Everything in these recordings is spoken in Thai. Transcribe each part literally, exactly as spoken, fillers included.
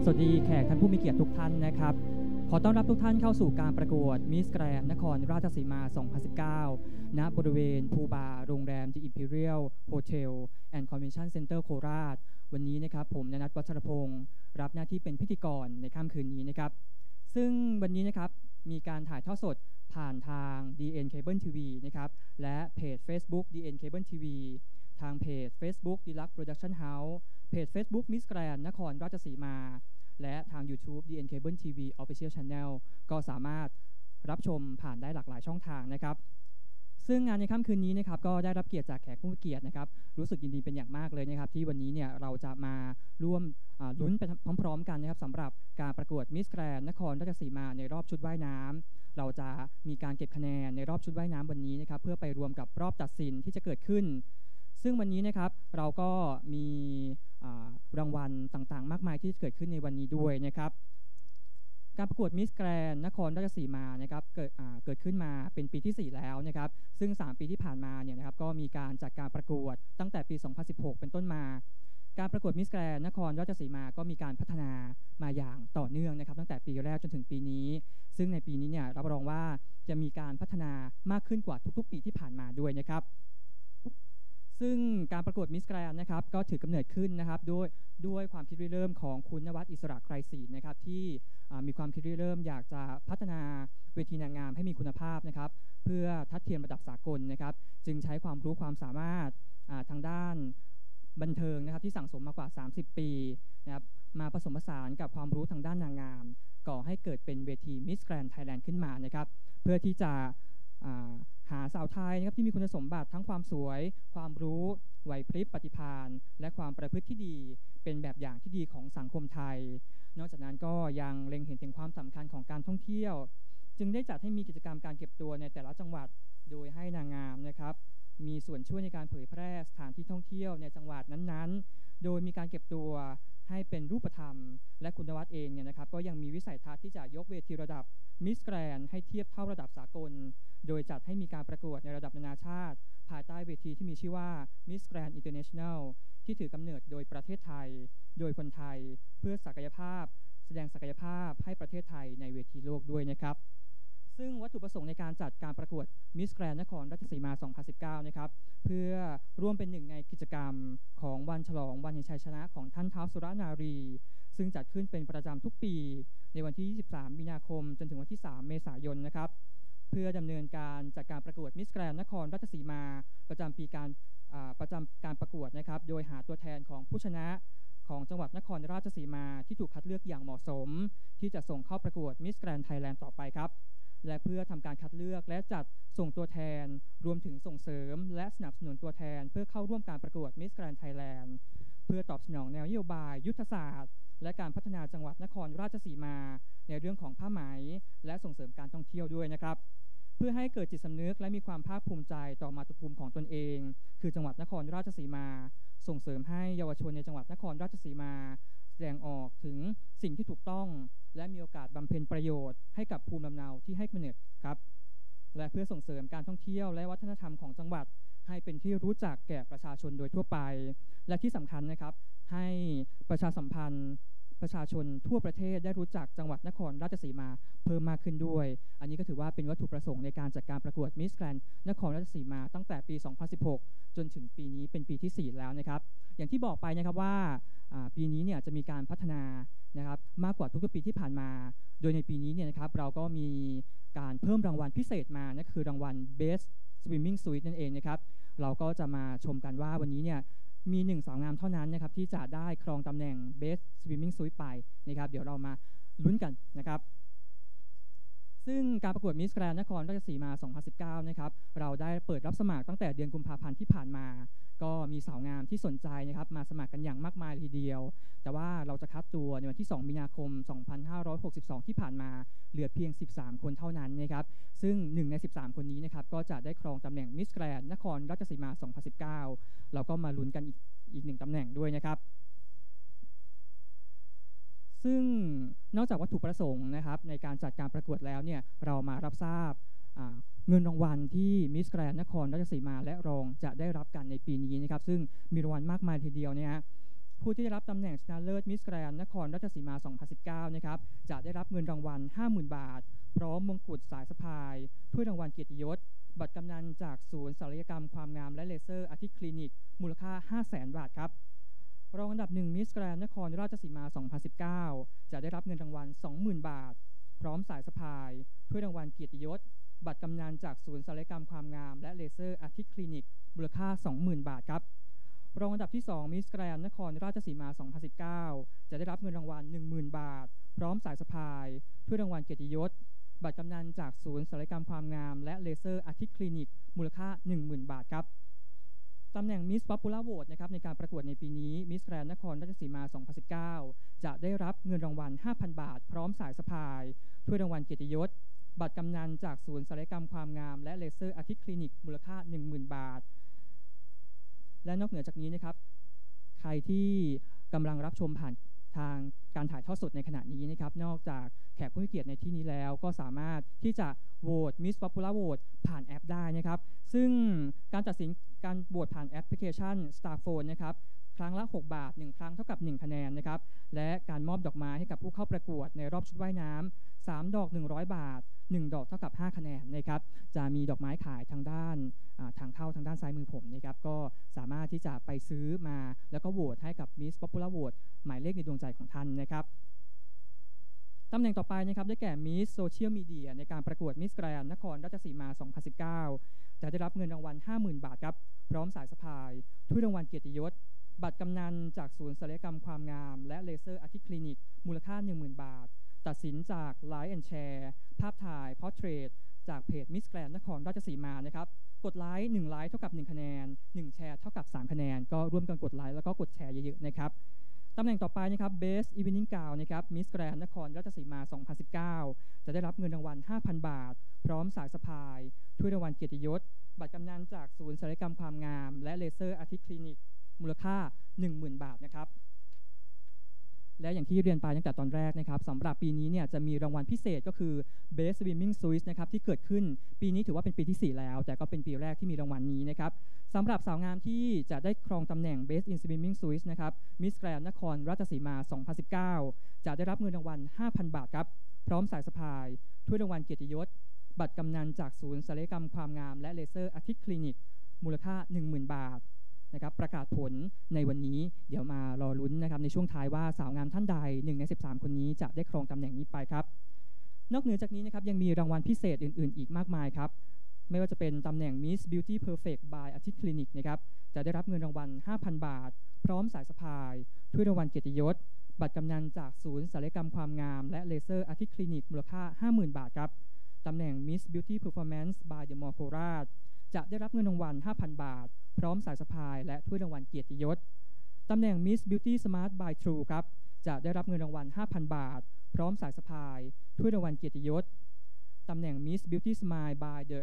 วัสดีแขกท่านผู้มีเกียรติทุกท่านนะครับขอต้อนรับทุกท่านเข้าสู่การประกวด Miss Grand นครราชสีมา สองพันสิบเก้า ณ บริเวณพูบาร์โรงแรม The Imperial Hotel and Convention Center โคราชวันนี้นะครับผมณนัท วัชรพงศ์รับหน้าที่เป็นพิธีกรในค่ำคืนนี้นะครับซึ่งวันนี้นะครับมีการถ่ายทอดสดผ่านทาง ดี เอ็น Cable ที วี นะครับและเพจ Facebook ดี เอ็น Cable ที วี ทางเพจ Facebook Deluxe Production House เพจ Facebook Miss Grand นครราชสีมาและทาง YouTube ดี เอ็น Cable ที วี Official Channel ก็สามารถรับชมผ่านได้หลากหลายช่องทางนะครับซึ่งงานในค่ำคืนนี้นะครับก็ได้รับเกียรติจากแขกผู้มีเกียรตินะครับรู้สึกยินดีเป็นอย่างมากเลยนะครับที่วันนี้เนี่ยเราจะมาร่วมลุ้นไปพร้อมๆกันนะครับสำหรับการประกวด Miss Grand นครราชสีมาในรอบชุดว่ายน้ำเราจะมีการเก็บคะแนนในรอบชุดว่ายน้ำวันนี้นะครับเพื่อไปรวมกับรอบตัดสินที่จะเกิดขึ้นซึ่งวันนี้นะครับเราก็มีรางวัลต่างๆมากมายที่จะเกิดขึ้นในวันนี้ด้วยนะครับการประกวด Miss Grand นครราชสีมานะครับเกิดเกิดขึ้นมาเป็นปีที่สี่แล้วนะครับซึ่งสามปีที่ผ่านมาเนี่ยนะครับก็มีการจัดการประกวดตั้งแต่ปีสองพันสิบหกเป็นต้นมาการประกวด Miss Grand นครราชสีมาก็มีการพัฒนามาอย่างต่อเนื่องนะครับตั้งแต่ปีแรกจนถึงปีนี้ซึ่งในปีนี้เนี่ยรับรองว่าจะมีการพัฒนามากขึ้นกว่าทุกๆปีที่ผ่านมาด้วยนะครับซึ่งการประกวด Miss Grand นะครับก็ถือกำเนิดขึ้นนะครับด้วยด้วยความคิดริเริ่มของคุณนวัดอิสระไกรศรีนะครับที่มีความคิดริเริ่มอยากจะพัฒนาเวทีนางงามให้มีคุณภาพนะครับเพื่อทัดเทียมระดับสากลนะครับจึงใช้ความรู้ความสามารถทางด้านบันเทิงนะครับที่สั่งสมมากว่าสามสิบปีนะครับมาผสมผสานกับความรู้ทางด้านนางงามก่อให้เกิดเป็นเวที Miss Grand Thailand ขึ้นมานะครับเพื่อที่จะหาสาวไทยนะครับที่มีคุณสมบัติทั้งความสวยความรู้ไหวพริบปฏิภาณและความประพฤติที่ดีเป็นแบบอย่างที่ดีของสังคมไทยนอกจากนั้นก็ยังเล็งเห็นถึงความสำคัญของการท่องเที่ยวจึงได้จัดให้มีกิจกรรมการเก็บตัวในแต่ละจังหวัดโดยให้นางงามนะครับมีส่วนช่วยในการเผยแพร่สถานที่ท่องเที่ยวในจังหวัดนั้นๆโดยมีการเก็บตัวให้เป็นรูปธรรมและคุณนวัดเองเนี่ยนะครับก็ยังมีวิสัยทัศน์ที่จะยกเวทีระดับ Miss Grand ให้เทียบเท่าระดับสากลโดยจัดให้มีการประกวดในระดับนานาชาติภายใต้เวทีที่มีชื่อว่า Miss Grand International ที่ถือกำเนิดโดยประเทศไทยโดยคนไทยเพื่อศักยภาพแสดงศักยภาพให้ประเทศไทยในเวทีโลกด้วยนะครับซึ่งวัตถุประสงค์ในการจัดการประกวด Miss Grand นครราชสีมา สองพันสิบเก้า นะครับเพื่อร่วมเป็นหนึ่งในกิจกรรมของวันฉลองวันแห่งชัยชนะของท่านท้าวสุรนารีซึ่งจัดขึ้นเป็นประจำทุกปีในวันที่ยี่สิบสามมีนาคมจนถึงวันที่สามเมษายนนะครับเพื่อดำเนินการจัดการประกวด Miss Grand นครราชสีมาประจำปีการประจำการประกวดนะครับโดยหาตัวแทนของผู้ชนะของจังหวัดนครราชสีมาที่ถูกคัดเลือกอย่างเหมาะสมที่จะส่งเข้าประกวด Miss Grand Thailand ต่อไปครับและเพื่อทำการคัดเลือกและจัดส่งตัวแทนรวมถึงส่งเสริมและสนับสนุนตัวแทนเพื่อเข้าร่วมการประกวด Miss Grand Thailand เพื่อตอบสนองแนวนโยบายยุทธศาสตร์และการพัฒนาจังหวัดนครราชสีมาในเรื่องของผ้าไหมและส่งเสริมการท่องเที่ยวด้วยนะครับเพื่อให้เกิดจิตสำนึกและมีความภาคภูมิใจต่อมาตุภูมิของตนเองคือจังหวัดนครราชสีมาส่งเสริมให้เยาวชนในจังหวัดนครราชสีมาแสดงออกถึงสิ่งที่ถูกต้องและมีโอกาสบำเพ็ญประโยชน์ให้กับภูมิลำเนาที่ให้กำเนิดครับและเพื่อส่งเสริมการท่องเที่ยวและวัฒนธรรมของจังหวัดให้เป็นที่รู้จักแก่ประชาชนโดยทั่วไปและที่สำคัญนะครับให้ประชาสัมพันธ์ประชาชนทั่วประเทศได้รู้จักจังหวัดนครราชสีมาเพิ่มมากขึ้นด้วยอันนี้ก็ถือว่าเป็นวัตถุประสงค์ในการจัดการประกวด Miss Grand นครราชสีมาตั้งแต่ปีสองพันสิบหกจนถึงปีนี้เป็นปีที่สี่แล้วนะครับอย่างที่บอกไปนะครับว่าปีนี้เนี่ยจะมีการพัฒนานะครับมากกว่าทุกๆปีที่ผ่านมาโดยในปีนี้เนี่ยนะครับเราก็มีการเพิ่มรางวัลพิเศษมานั่นคือรางวัล Best Swimming Suite นั่นเองนะครับเราก็จะมาชมกันว่าวันนี้เนี่ยมีหนึ่งสาวงามเท่านั้นนะครับที่จะได้ครองตำแหน่ง Best Swimming Suite ไปนะครับเดี๋ยวเรามาลุ้นกันนะครับซึ่งการประกวด Miss Grand นครราชสีมา สองพันสิบเก้า นะครับเราได้เปิดรับสมัครตั้งแต่เดือนกุมภาพันธ์ที่ผ่านมาก็มีสาวงามที่สนใจนะครับมาสมัครกันอย่างมากมายทีเดียวแต่ว่าเราจะคัดตัวในวันที่สองมีนาคมสองพันห้าร้อยหกสิบสองที่ผ่านมาเหลือเพียงสิบสามคนเท่านั้นนะครับซึ่งหนึ่งในสิบสามคนนี้นะครับก็จะได้ครองตำแหน่ง Miss Grand นครราชสีมา สองพันสิบเก้า เราก็มาลุ้นกันอีกอีกหนึ่งตำแหน่งด้วยนะครับซึ่งนอกจากวัตถุประสงค์นะครับในการจัดการประกวดแล้วเนี่ยเรามารับทราบเงินรางวัลที่ Miss Grand นครราชสีมาและรองจะได้รับกันในปีนี้นะครับซึ่งมีรางวัลมากมายทีเดียวเนี่ยผู้ที่ได้รับตำแหน่งชนะเลิศมิสแกรนด์นครราชสีมา สองพันสิบเก้า นะครับจะได้รับเงินรางวัล ห้าหมื่น บาทพร้อมมงกุฎสายสะพายถ้วยรางวัลเกียรติยศบัตรกำนันจากศูนย์ศัลยกรรมความงามและเลเซอร์อาทิตย์คลินิกมูลค่า ห้าแสน บาทครับรองอันดับหนึ่งมิสแกรนด์นครราชสีมา สองพันสิบเก้า จะได้รับเงินรางวัล สองหมื่น บาทพร้อมสายสะพายถ้วยรางวัลเกียรติยศบัตรกำนันจากศูนย์ศัลยกรรมความงามและเลเซอร์อาทิตย์คลินิกมูลค่า สองหมื่น บาทครับรองอันดับที่สองมิสแกรนด์นครราชสีมา สองพันสิบเก้า จะได้รับเงินรางวัล หนึ่งหมื่น บาทพร้อมสายสะพายถ้วยรางวัลเกียรติยศบัตรกำนันจากศูนย์ศัลยกรรมความงามและเลเซอร์อาทิตย์คลินิกมูลค่า หนึ่งหมื่น บาทครับตำแหน่ง Miss Popular Vote นะครับในการประกวดในปีนี้ Miss Grand นครราชสีมา สองพันสิบเก้า จะได้รับเงินรางวัล ห้าพัน บาทพร้อมสายสะพายถ้วยรางวัลเกียรติยศบัตรกำนันจากศูนย์ศัลยกรรมความงามและเลเซอร์อาทิตย์คลินิกมูลค่า หนึ่งหมื่น บาทและนอกเหนือจากนี้นะครับใครที่กำลังรับชมผ่านทางการถ่ายทอดสดในขณะนี้นะครับนอกจากแขกผู้มีเกียรติในที่นี้แล้วก็สามารถที่จะโหวต Miss Popular Vote ผ่านแอปได้นะครับซึ่งการตัดสินการโหวตผ่านแอปพลิเคชัน Starphone นะครับครั้งละหกบาทหนึ่งครั้งเท่ากับหนึ่งคะแนนนะครับและการมอบดอกไม้ให้กับผู้เข้าประกวดในรอบชุดว่ายน้ำสามดอกหนึ่งร้อยบาทหนึ่งดอกเท่ากับห้าคะแนนนะครับจะมีดอกไม้ขายทางด้านทางเข้าทางด้านซ้ายมือผมนะครับก็สามารถที่จะไปซื้อมาแล้วก็โหวตให้กับ Miss Popular Vote หมายเลขในดวงใจของท่านนะครับตำแหน่งต่อไปนะครับได้แก่ Miss Social Media ในการประกวด Miss Grand นครราชสีมา สองพันสิบเก้า จะได้รับเงินรางวัล ห้าหมื่น บาทครับพร้อมสายสะพายถ้วยรางวัลเกียรติยศบัตรกำนันจากศูนย์ศัลยกรรมความงามและเลเซอร์อาทิตย์คลินิกมูลค่า หนึ่งหมื่น บาทตัดสินจากไลค์แอนด์แชร์ภาพถ่ายพอร์เทรตจากเพจ Miss Grand นครราชสีมานะครับกดไลค์หนึ่งไลค์เท่ากับหนึ่งคะแนนหนึ่งแชร์เท่ากับสามคะแนนก็ร่วมกันกดไลค์แล้วก็กดแชร์เยอะๆนะครับตำแหน่งต่อไปนะครับ Best Evening Gown นะครับ Miss Grand นครราชสีมา สองพันสิบเก้า จะได้รับเงินรางวัล ห้าพัน บาทพร้อมสายสะพายถ้วยรางวัลเกียรติยศบัตรกำนันจากศูนย์ศัลยกรรมความงามและเลเซอร์อาทิตย์คลินิกมูลค่า หนึ่งหมื่น บาทนะครับและอย่างที่เรียนไปตั้งแต่ตอนแรกนะครับสำหรับปีนี้เนี่ยจะมีรางวัลพิเศษก็คือ Best Swimming Suite นะครับที่เกิดขึ้นปีนี้ถือว่าเป็นปีที่สี่แล้วแต่ก็เป็นปีแรกที่มีรางวัลนี้นะครับสำหรับสาวงามที่จะได้ครองตำแหน่ง Best in Swimming Suite นะครับ Miss Grand นครราชสีมา สองพันสิบเก้า จะได้รับเงินรางวัล ห้าพัน บาทครับพร้อมสายสะพายถ้วยรางวัลเกียรติยศบัตรกำนันจากศูนย์ศัลยกรรมความงามและเลเซอร์อาทิตย์คลินิกมูลค่า หนึ่งหมื่น บาทนะครับประกาศผลในวันนี้เดี๋ยวมารอลุ้นนะครับในช่วงท้ายว่าสาวงามท่านใดหนึ่งในสิบสามคนนี้จะได้ครองตำแหน่งนี้ไปครับนอกเหนือจากนี้นะครับยังมีรางวัลพิเศษอื่นๆอีกมากมายครับไม่ว่าจะเป็นตำแหน่ง Miss Beauty Perfect by อาทิตย์คลินิกนะครับจะได้รับเงินรางวัล ห้าพัน บาทพร้อมสายสะพายถ้วยรางวัลเกียรติยศบัตรกำนันจากศูนย์ศัลยกรรมความงามและเลเซอร์อาทิตย์คลินิกมูลค่า ห้าหมื่น บาทครับตำแหน่ง Miss Beauty Performance by The Mall โคราชจะได้รับเงินรางวัล ห้าพัน บาทพร้อมสายสะพายและถ้วยรางวัลเกียรติยศตำแหน่ง Miss Beauty Smart by True ครับจะได้รับเงินรางวัล ห้าพัน บาทพร้อมสายสะพายถ้วยรางวัลเกียรติยศตำแหน่ง Miss Beauty Smile by The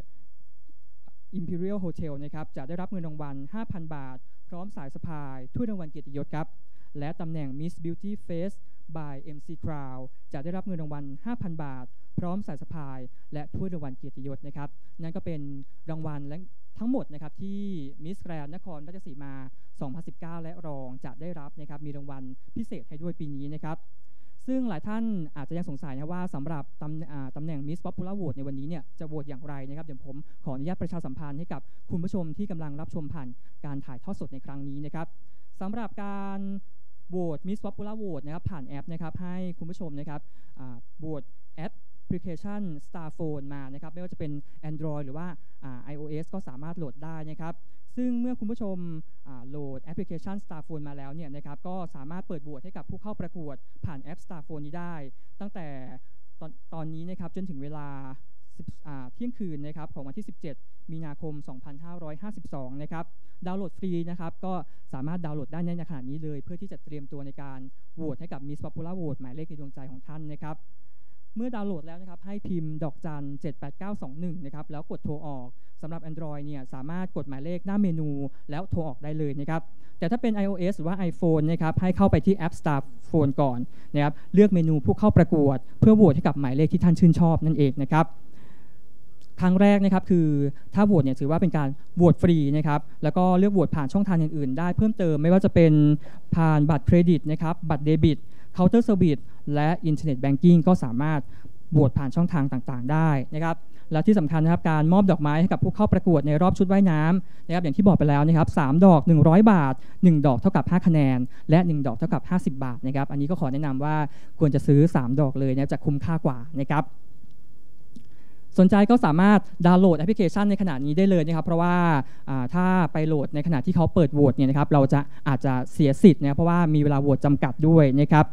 Imperial Hotel นะครับจะได้รับเงินรางวัล ห้าพัน บาทพร้อมสายสะพายถ้วยรางวัลเกียรติยศครับและตำแหน่ง Miss Beauty Face by เอ็ม ซี Crown จะได้รับเงินรางวัล ห้าพัน บาทพร้อมสายสะพายและถ้วยรางวัลเกียรติยศนะครับนั่นก็เป็นรางวัลและทั้งหมดนะครับที่ Miss Grand นครราชสีมา สองพันสิบเก้า และรองจะได้รับนะครับมีรางวัลพิเศษให้ด้วยปีนี้นะครับซึ่งหลายท่านอาจจะยังสงสัยนะว่าสำหรับตำตำแหน่ง Miss Popular Vote ในวันนี้เนี่ยจะโหวตอย่างไรนะครับเดี๋ยวผมขออนุญาตประชาสัมพันธ์ให้กับคุณผู้ชมที่กำลังรับชมผ่านการถ่ายทอดสดในครั้งนี้นะครับสำหรับการโหวต Miss Popular Vote นะครับผ่านแอปนะครับให้คุณผู้ชมนะครับโหวตแอปแอปพลิเคชัน Starphone มานะครับไม่ว่าจะเป็น Android หรือว่า iOS ก็สามารถโหลดได้นะครับซึ่งเมื่อคุณผู้ชมโหลดแอปพลิเคชัน Starphone มาแล้วเนี่ยนะครับก็สามารถเปิดโหวตให้กับผู้เข้าประกวดผ่านแอป Starphone นี้ได้ตั้งแต่ตอนตอนนี้นะครับจนถึงเวลาเที่ยงคืนนะครับของวันที่สิบเจ็ดมีนาคมสองพันห้าร้อยห้าสิบสองนะครับดาวน์โหลดฟรีนะครับก็สามารถดาวน์โหลดได้ในขณะนี้เลยเพื่อที่จะเตรียมตัวในการโหวตให้กับ Miss Popular Vote หมายเลขในดวงใจของท่านนะครับเมื่อดาวน์โหลดแล้วนะครับให้พิมพ์ดอกจันเจ็ดแปดเก้าสองหนึ่งนะครับแล้วกดโทรออกสำหรับ Android เนี่ยสามารถกดหมายเลขหน้าเมนูแล้วโทรออกได้เลยนะครับแต่ถ้าเป็น iOS หรือว่า iPhone นะครับให้เข้าไปที่ App Starphone ก่อนนะครับเลือกเมนูผู้เข้าประกวดเพื่อโหวตให้กับหมายเลขที่ท่านชื่นชอบนั่นเองนะครับครั้งแรกนะครับคือถ้าโหวตเนี่ยถือว่าเป็นการโหวตฟรีนะครับแล้วก็เลือกโหวตผ่านช่องทางอื่นๆได้เพิ่มเติมไม่ว่าจะเป็นผ่านบัตรเครดิตนะครับบัตรเดบิตเคาน์เตอร์เซอร์วิสและอินเทอร์เน็ตแบงกิ้งก็สามารถโหวตผ่านช่องทางต่างๆได้นะครับและที่สำคัญนะครับการมอบดอกไม้ให้กับผู้เข้าประกวดในรอบชุดว่ายน้ำนะครับอย่างที่บอกไปแล้วนะครับสามดอกหนึ่งร้อยบาทหนึ่งดอกเท่ากับห้าคะแนนและหนึ่งดอกเท่ากับห้าสิบบาทนะครับอันนี้ก็ขอแนะนำว่าควรจะซื้อสามดอกเลยนะจะคุ้มค่ากว่านะครับสนใจก็สามารถดาวน์โหลดแอปพลิเคชันในขณะนี้ได้เลยนะครับเพราะว่าถ้าไปโหลดในขณะที่เขาเปิดโหวตเนี่ยนะครับเราจะอาจจะเสียสิทธิ์นะเพราะว่ามีเวลาโหวตจำกัดด้วยนะครับ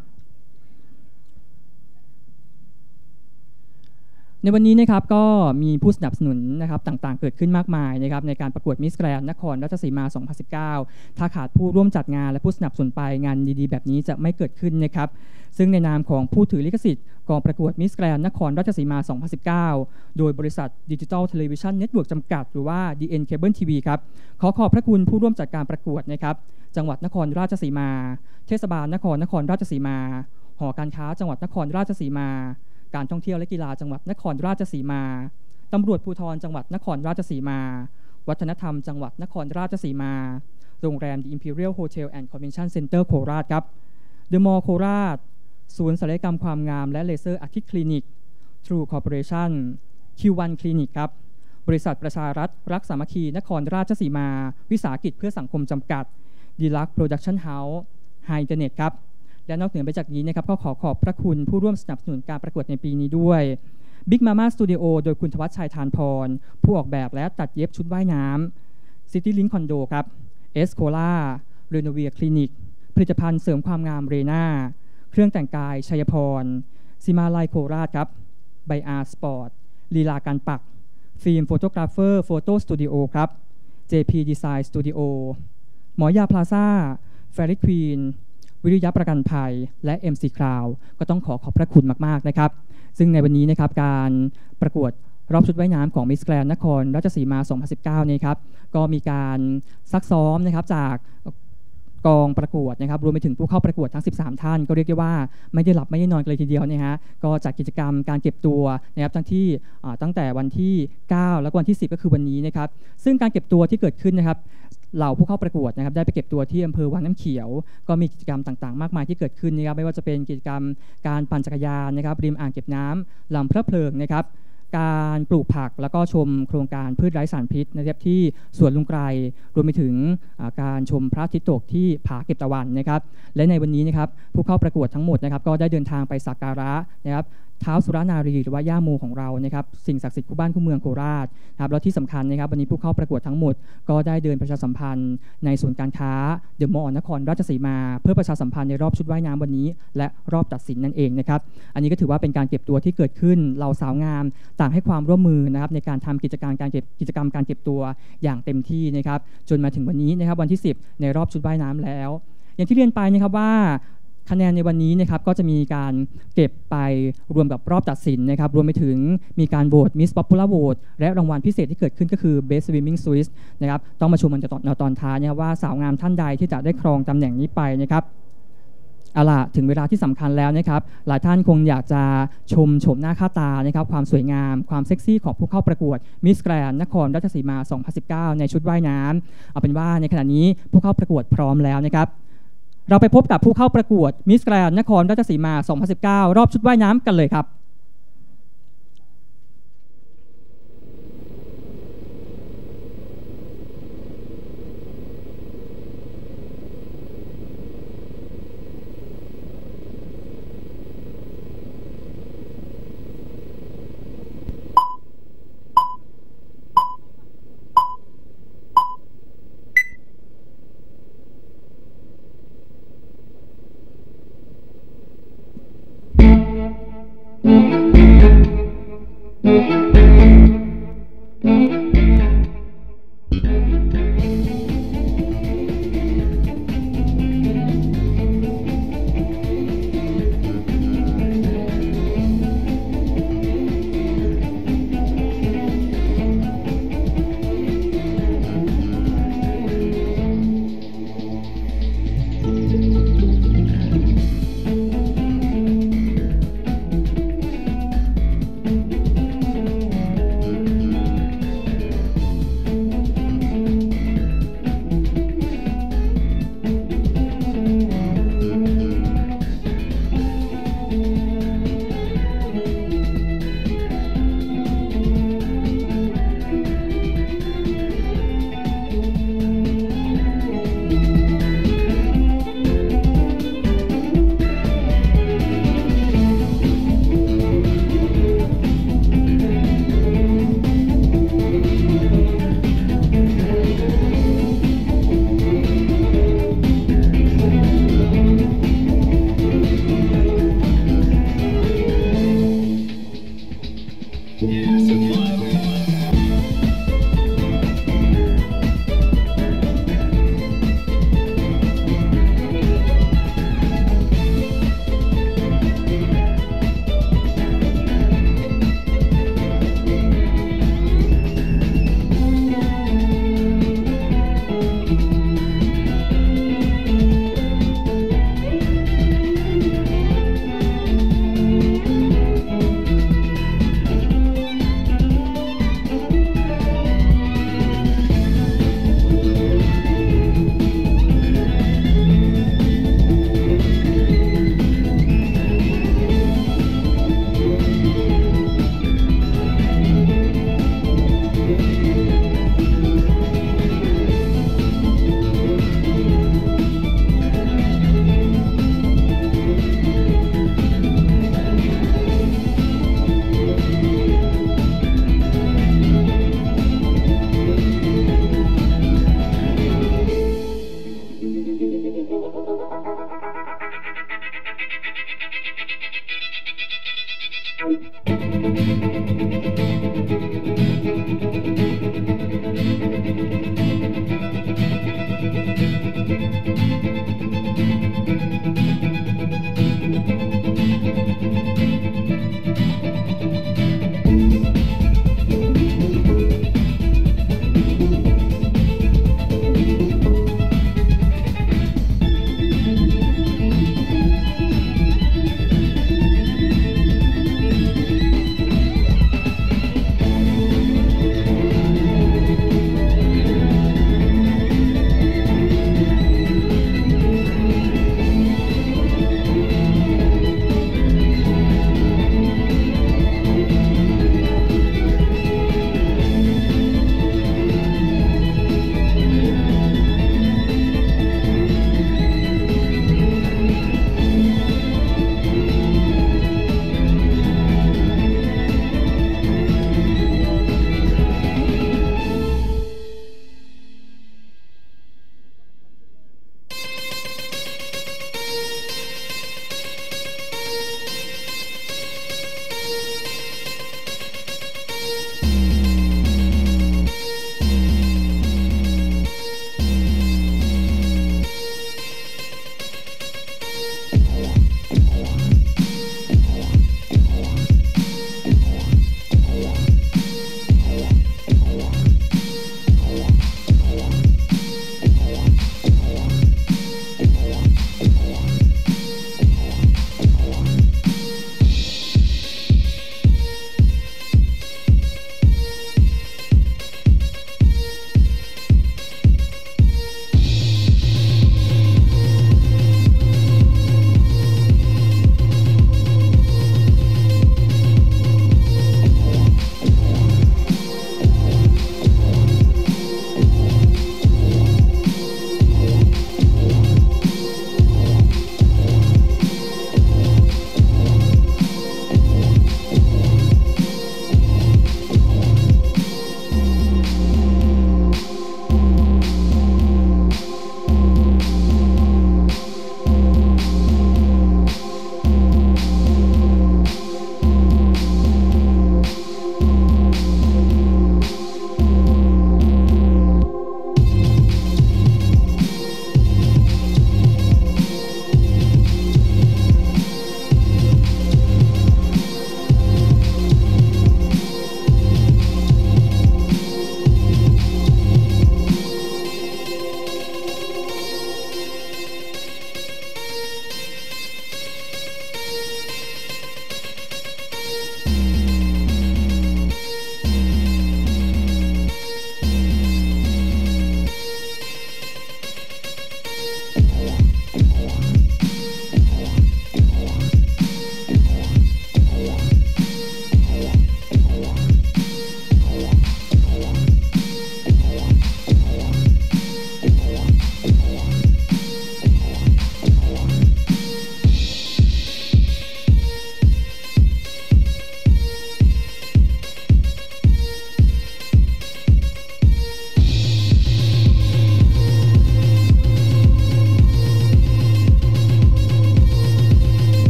ในวันนี้นะครับก็มีผู้สนับสนุนนะครับต่างๆเกิดขึ้นมากมายนะครับในการประกวดมิสแกรนด์นครราชสีมาสองพันสิบเก้าถ้าขาดผู้ร่วมจัดงานและผู้สนับสนุนไปงานดีๆแบบนี้จะไม่เกิดขึ้นนะครับซึ่งในนามของผู้ถือลิขสิทธิ์กองประกวดมิสแกรนด์นครราชสีมาสองพันสิบเก้าโดยบริษัทดิจิทัลเทเลวิชั่นเน็ตเวิร์กจำกัดหรือว่า ดี เอ็น Cable ที วี ครับขอขอบพระคุณผู้ร่วมจัดการประกวดนะครับจังหวัดนครราชสีมาเทศบาลนครนครราชสีมาหอการค้าจังหวัดนครราชสีมาการท่องเที่ยวและกีฬาจังหวัดนครราชสีมาตำรวจภูธรจังหวัดนครราชสีมาวัฒนธรรมจังหวัดนครราชสีมาโรงแรม The Imperial Hotel and Convention Center โคราชครับ The Mall โคราชศูนย์ศัลยกรรมความงามและเลเซอร์อาทิตย์คลินิก True Corporation คิว วัน คลินิกครับบริษัทประชารัฐรักสามัคคีนครราชสีมาวิสาหกิจเพื่อสังคมจำกัด Deluxe Production House High Internet ครับและนอกเหนือไปจากนี้นะครับก็ขอขอบพระคุณผู้ร่วมสนับสนุนการประกวดในปีนี้ด้วย Big Mama Studio โดยคุณธวัชชัยทานพรผู้ออกแบบและตัดเย็บชุดว่ายน้ำ City Link Condo ครับเอสโคล่าเรโนเวียคลินิกผลิตภัณฑ์เสริมความงามเรน่าเครื่องแต่งกายชัยพรซิมาไลโคราชครับไบอาร์สปอร์ตลีลาการปักฟิล์มโฟโตกราฟเฟอร์โฟโต้สตูดิโอครับ เจ พี Design Studio หมอยาพลาซ่าแฟริควีนวิริยะประกันภัยและ เอ็ม ซี Cloud ก็ต้องขอขอบพระคุณมากๆนะครับซึ่งในวันนี้นะครับการประกวดรอบชุดว่ายน้ำของมิสแกรนด์นครราชสีมาสองพันสิบเก้านี้ครับก็มีการซักซ้อมนะครับจากกองประกวดนะครับรวมไปถึงผู้เข้าประกวดทั้งสิบสามท่านก็เรียกได้ว่าไม่ได้หลับไม่ได้นอนกันเลยทีเดียวนะฮะก็จัดกิจกรรมการเก็บตัวนะครับทั้งที่ตั้งแต่วันที่เก้าแล้วก็วันที่สิบก็คือวันนี้นะครับซึ่งการเก็บตัวที่เกิดขึ้นนะครับเหล่าผู้เข้าประกวดนะครับได้ไปเก็บตัวที่อำเภอวังน้ำเขียวก็มีกิจกรรมต่างๆมากมายที่เกิดขึ้นนะครับไม่ว่าจะเป็นกิจกรรมการปั่นจักรยานนะครับริมอ่างเก็บน้ำลำพระเพลิงนะครับการปลูกผักแล้วก็ชมโครงการพืชไร้สารพิษนะครับที่สวนลุงไกรรวมไปถึงการชมพระอาทิตย์ตกที่ผาเก็บตะวันนะครับและในวันนี้นะครับผู้เข้าประกวดทั้งหมดนะครับก็ได้เดินทางไปสักการะนะครับท้าวสุรนารีหรือว่าย่าโมของเรานะครับสิ่งศักดิ์สิทธิ์คู่บ้านคู่เมืองโคราชครับแล้วที่สำคัญนะครับวันนี้ผู้เข้าประกวดทั้งหมดก็ได้เดินประชาสัมพันธ์ในศูนย์การค้าเดอะมอลล์นครราชสีมาเพื่อประชาสัมพันธ์ในรอบชุดว่ายน้ำวันนี้และรอบตัดสินนั่นเองนะครับอันนี้ก็ถือว่าเป็นการเก็บตัวที่เกิดขึ้นเราสาวงามต่างให้ความร่วมมือนะครับในการทำกิจการการเก็บกิจกรรมการเก็บตัวอย่างเต็มที่นะครับจนมาถึงวันนี้นะครับวันที่สิบในรอบชุดว่ายน้ำแล้วอย่างที่เรียนไปนะครับว่าคะแนนในวันนี้นะครับก็จะมีการเก็บไปรวมกับรอบตัดสินนะครับรวมไปถึงมีการโหวต Miss Popular Vote และรางวัลพิเศษที่เกิดขึ้นก็คือ Best Swimming Swiss นะครับต้องมาชมกันตอนตอนท้ายนะครับว่าสาวงามท่านใดที่จะได้ครองตำแหน่งนี้ไปนะครับเอาล่ะถึงเวลาที่สำคัญแล้วนะครับหลายท่านคงอยากจะชมชมหน้าค่าตานะครับความสวยงามความเซ็กซี่ของผู้เข้าประกวด Miss Grand นครราชสีมาสองพันสิบเก้าในชุดว่ายน้ำเอาเป็นว่าในขณะนี้ผู้เข้าประกวดพร้อมแล้วนะครับเราไปพบกับผู้เข้าประกวด Miss Grand นครราชสีมาสองพันสิบเก้ารอบชุดว่ายน้ำกันเลยครับ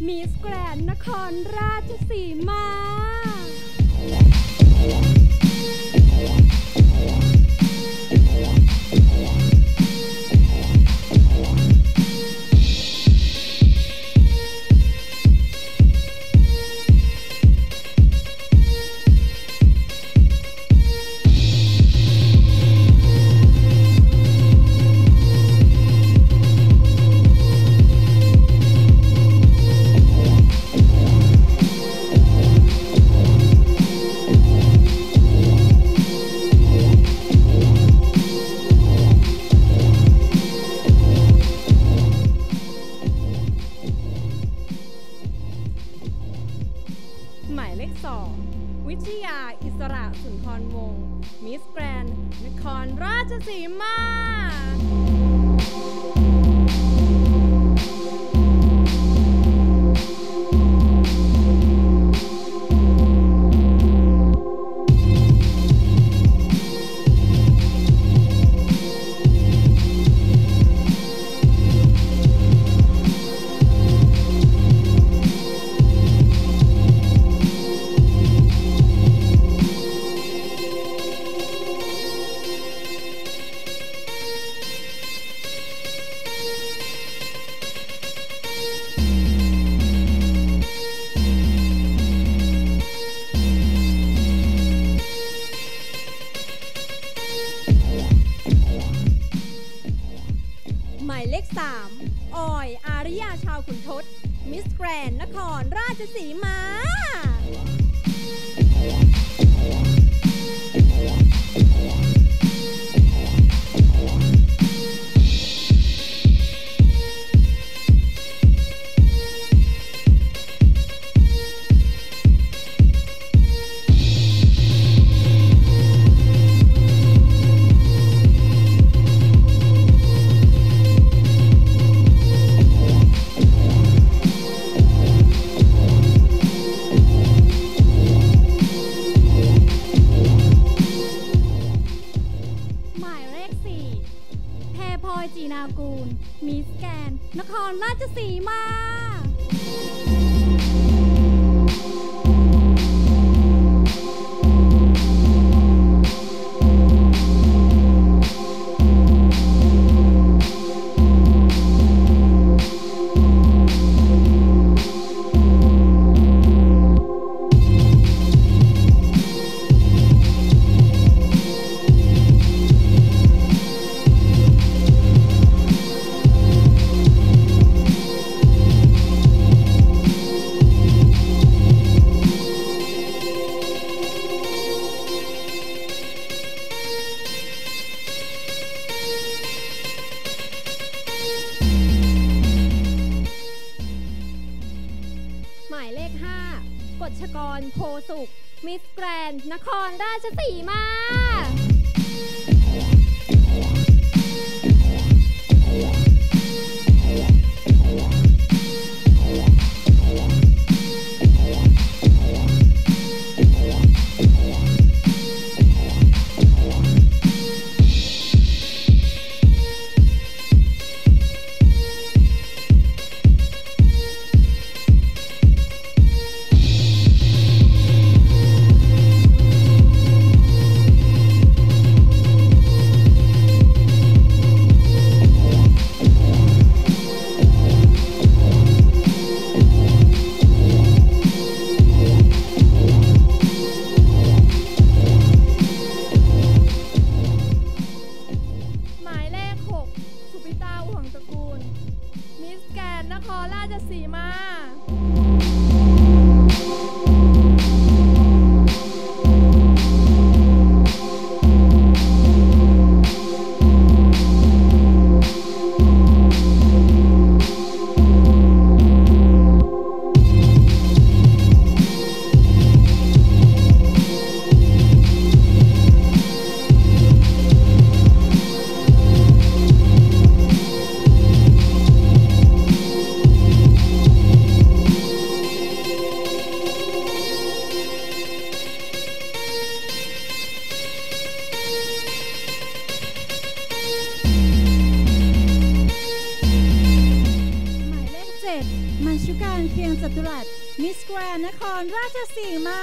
มิสแกรนด์นครราชสีมาหมายเลขสองวิทยาอิสระสุนทรวงศ์มิสแกรนด์นครราชสีมาหมายเลขสามออยอาริยาชาวขุนทดมิสแกรนด์นครราชสีมาจีนากูลมิสแกรนด์นครราชสีมาหมายเลขห้ากฎชกรโพสุขมิสแกรนด์นครราชสีมานนครราชสีมา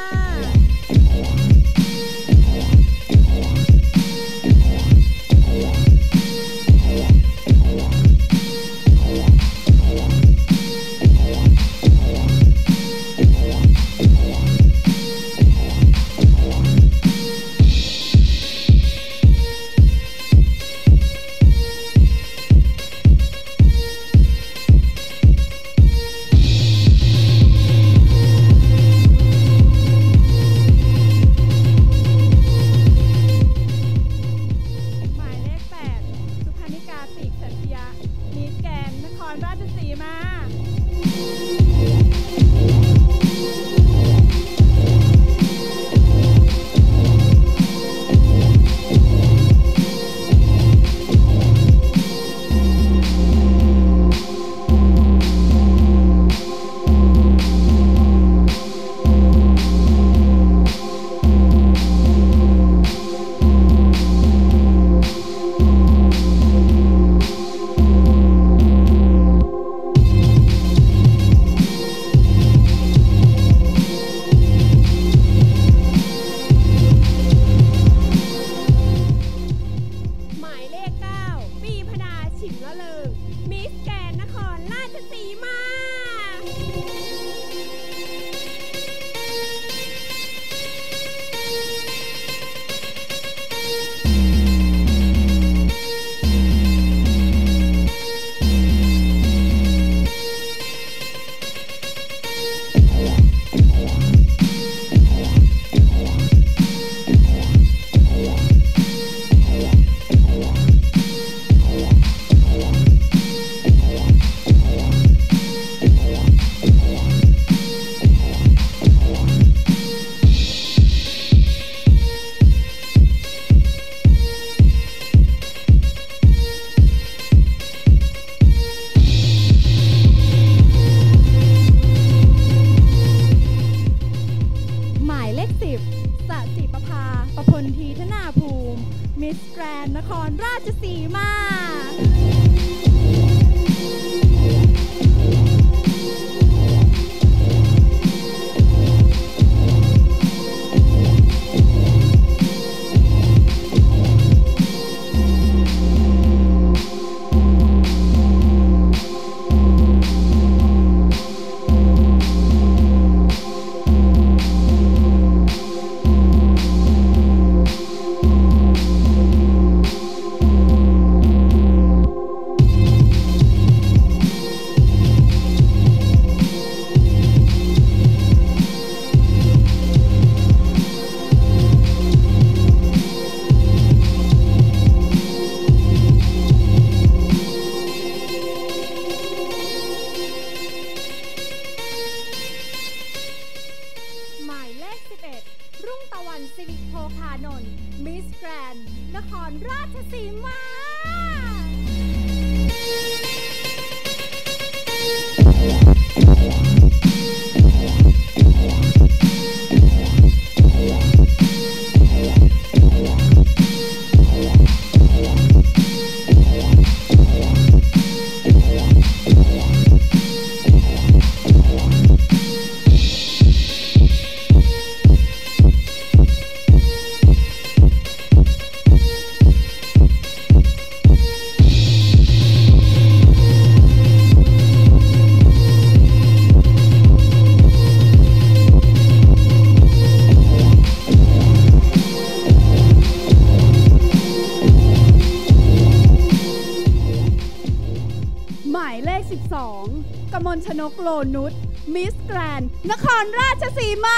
กมลชนกโลนุชมิสแกรนด์นครราชสีมา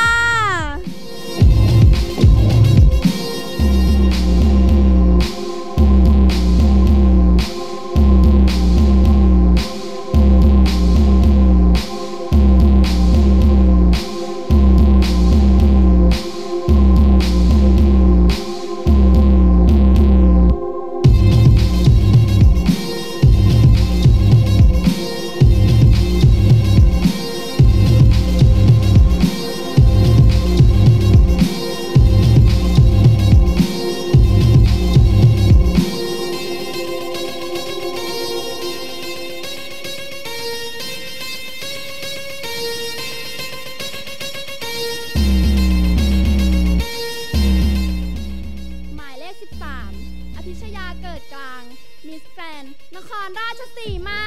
รราชสีมา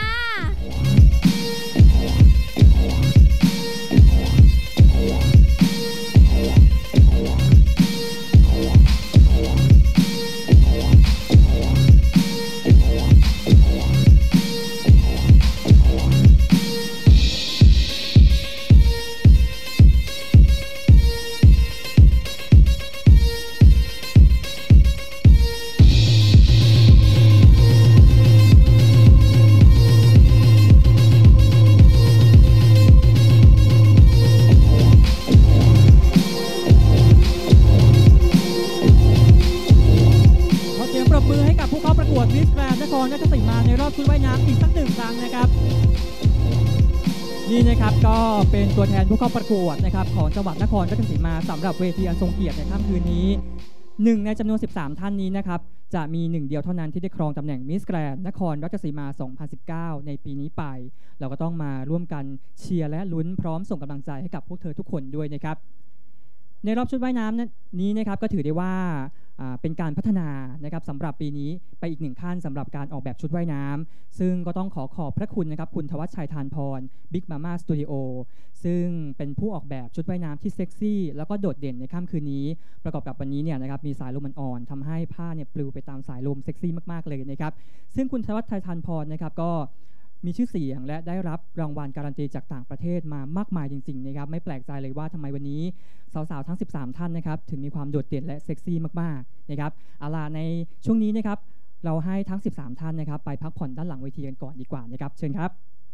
นี่นะครับก็เป็นตัวแทนผู้เข้าประกวดนะครับของจังหวัดนครราชสีมาสำหรับเวทีอันทรงเกียรติในค่ำคืนนี้หนึ่งในจำนวนสิบสามท่านนี้นะครับจะมีหนึ่งเดียวเท่านั้นที่ได้ครองตำแหน่งมิสแกรนด์นครราชสีมาสองพันสิบเก้าในปีนี้ไปเราก็ต้องมาร่วมกันเชียร์และลุ้นพร้อมส่งกำลังใจให้กับพวกเธอทุกคนด้วยนะครับในรอบชุดว่ายน้ำนี้นะครับก็ถือได้ว่าเป็นการพัฒนานะครับสำหรับปีนี้ไปอีกหนึ่งขั้นสำหรับการออกแบบชุดว่ายน้ำซึ่งก็ต้องขอขอบพระคุณนะครับคุณทวัชชัยทานพร Big Mama Studio ซึ่งเป็นผู้ออกแบบชุดว่ายน้ำที่เซ็กซี่แล้วก็โดดเด่นในค่ำคืนนี้ประกอบกับวันนี้เนี่ยนะครับมีสายลมอ่อนๆทำให้ผ้าเนี่ยปลิวไปตามสายลมเซ็กซี่มากๆเลยนะครับซึ่งคุณทวัชชัยทานพรนะครับก็มีชื่อเสียงและได้รับรางวัลการันตีจากต่างประเทศมามากมายจริงๆนะครับไม่แปลกใจเลยว่าทำไมวันนี้สาวๆทั้งสิบสามท่านนะครับถึงมีความโดดเด่นและเซ็กซี่มากๆนะครับเอาล่ะในช่วงนี้นะครับเราให้ทั้งสิบสามท่านนะครับไปพักผ่อนด้านหลังเวทีกันก่อนดีกว่านะครับเชิญครับ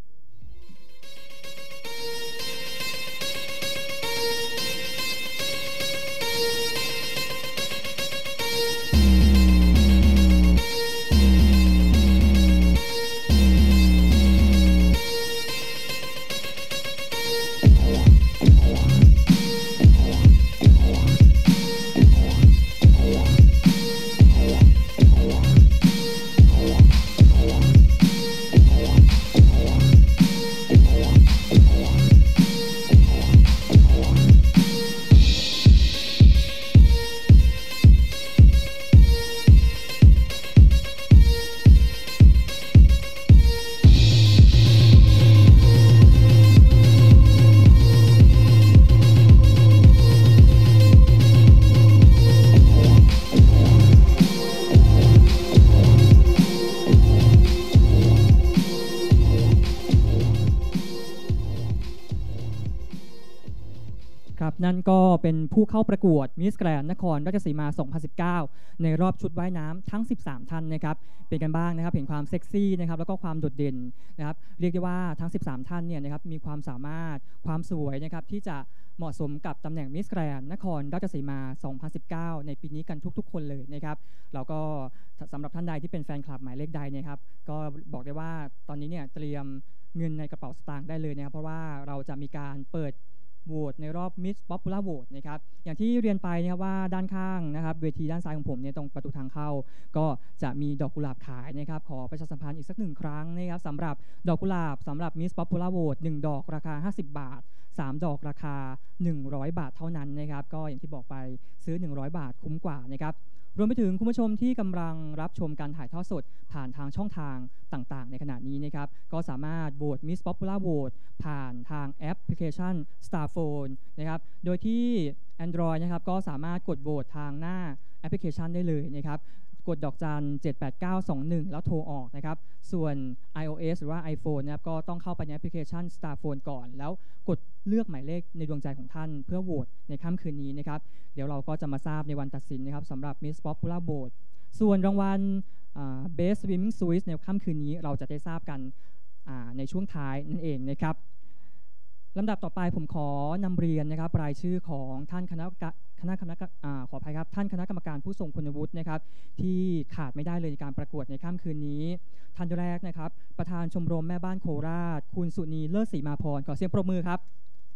นั่นก็เป็นผู้เข้าประกวดมิสแกรนด์นครราชสีมาสองพันสิบเก้าในรอบชุดว่ายน้ำทั้งสิบสามท่านนะครับเป็นกันบ้างนะครับเห็นความเซ็กซี่นะครับแล้วก็ความโดดเด่นนะครับเรียกได้ว่าทั้งสิบสามท่านเนี่ยนะครับมีความสามารถความสวยนะครับที่จะเหมาะสมกับตำแหน่งมิสแกรนด์นครราชสีมาสองพันสิบเก้าในปีนี้กันทุกๆคนเลยนะครับแล้วก็สำหรับท่านใดที่เป็นแฟนคลับหมายเลขใดนะครับก็บอกได้ว่าตอนนี้เนี่ยเตรียมเงินในกระเป๋าสตางค์ได้เลยนะครับเพราะว่าเราจะมีการเปิดโหวตในรอบ Miss Popular Vote นะครับอย่างที่เรียนไปนะครับว่าด้านข้างนะครับเวทีด้านซ้ายของผมเนี่ยตรงประตูทางเข้าก็จะมีดอกกุหลาบขายนะครับขอประชาสัมพันธ์อีกสักหนึ่งครั้งนะครับสำหรับดอกกุหลาบสำหรับ Miss Popular Vote หนึ่งดอกราคาห้าสิบบาทสามดอกราคาหนึ่งร้อยบาทเท่านั้นนะครับก็อย่างที่บอกไปซื้อหนึ่งร้อยบาทคุ้มกว่านะครับรวมไปถึงคุณผู้ชมที่กำลังรับชมการถ่ายทอดสดผ่านทางช่องทางต่างๆในขณะนี้นะครับก็สามารถโหวต Miss Popular Vote ผ่านทางแอปพลิเคชัน Starphone นะครับโดยที่ Android นะครับก็สามารถกดโหวตทางหน้าแอปพลิเคชันได้เลยนะครับกดดอกจันเจ็ดแปดเก้าสองหนึ่งแล้วโทรออกนะครับส่วน iOS หรือว่า iPhone นะครับก็ต้องเข้าไปในแอปพลิเคชัน Starphone ก่อนแล้วกดเลือกหมายเลขในดวงใจของท่านเพื่อโหวตในค่ำคืนนี้นะครับเดี๋ยวเราก็จะมาทราบในวันตัดสินนะครับสำหรับ Miss Popular Vote ส่วนรางวัล Best Swimming Suite ในค่ำคืนนี้เราจะได้ทราบกันในช่วงท้ายนั่นเองนะครับลำดับต่อไปผมขอนำเรียนนะครับรายชื่อของท่านคณะคณะคณะขออภัยครับท่านคณะกรรมการผู้ทรงคุณวุฒินะครับที่ขาดไม่ได้เลยในการประกวดในค่ำคืนนี้ท่านแรกนะครับประธานชมรมแม่บ้านโคราชคุณสุนีเลิศศรีมาพรขอเสียงปรบมือครับ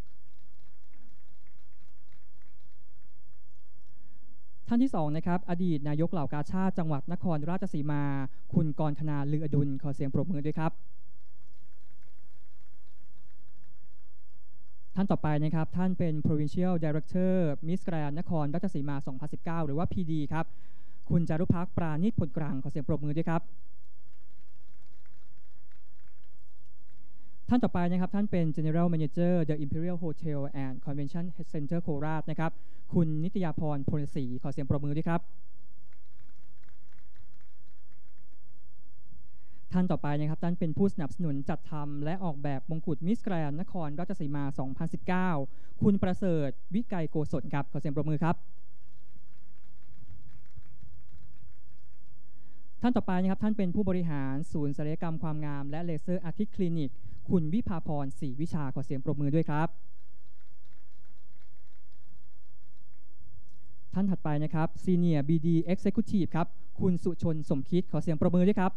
ท่านที่สองนะครับอดีตนายกเหล่ากาชาดจังหวัดนครราชสีมาคุณกรคณาลืออดุลขอเสียงปรบมือด้วยครับท่านต่อไปนะครับท่านเป็น Provincial Director Miss Grand นครราชสีมาสองพันสิบเก้าหรือว่า พี ดี ครับคุณจารุภักดิ์ปราณีตผลกลางขอเสียงปรบมือด้วยครับท่านต่อไปนะครับท่านเป็น General Manager The Imperial Hotel and Convention Center โคราชนะครับคุณนิตยาพรพลศรีขอเสียงปรบมือด้วยครับท่านต่อไปนะครับท่านเป็นผู้สนับสนุนจัดทำและออกแบบมงกุฎมิสแกรนด์นครราชสีมา สองพันสิบเก้า คุณประเสริฐวิไกโกศลครับขอเสียงปรบมือครับท่านต่อไปนะครับท่านเป็นผู้บริหารศูนย์ศัลยกรรมความงามและเลเซอร์อาร์ติคลินิกคุณวิภาพรศรีวิชาขอเสียงปรบมือด้วยครับท่านถัดไปนะครับ Senior บี ดี Executive ครับคุณสุชนสมคิดขอเสียงปรบมือด้วยครับ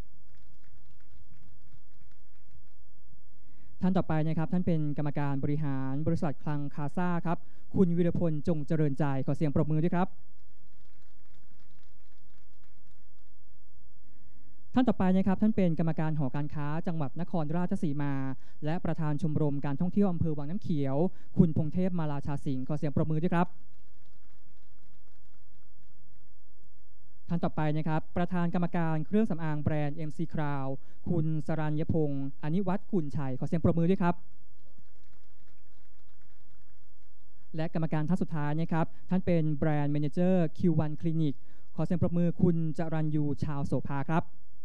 ท่านต่อไปนะครับท่านเป็นกรรมการบริหารบริษัทคลังคาซ่าครับคุณวิรพลจงเจริญใจขอเสียงปรบมือด้วยครับท่านต่อไปนะครับท่านเป็นกรรมการหอการค้าจังหวัดนครราชสีมาและประธานชมรมการท่องเที่ยวอำเภอวังน้ำเขียวคุณพงเทพมาลาชาสิงห์ขอเสียงปรบมือด้วยครับท่านต่อไปนะครับประธานกรรมการเครื่องสำอางแบรนด์ เอ็ม ซี Crown คุณสรัญญพงศ์อนิวัฒน์กุลชัยขอเสียงปรบมือด้วยครับและกรรมการท่านสุดท้ายนะครับท่านเป็นแบรนด์แมเนเจอร์ คิว วัน คลินิกขอเสียงปรบมือคุณจรัญยูชาวโสภาครับ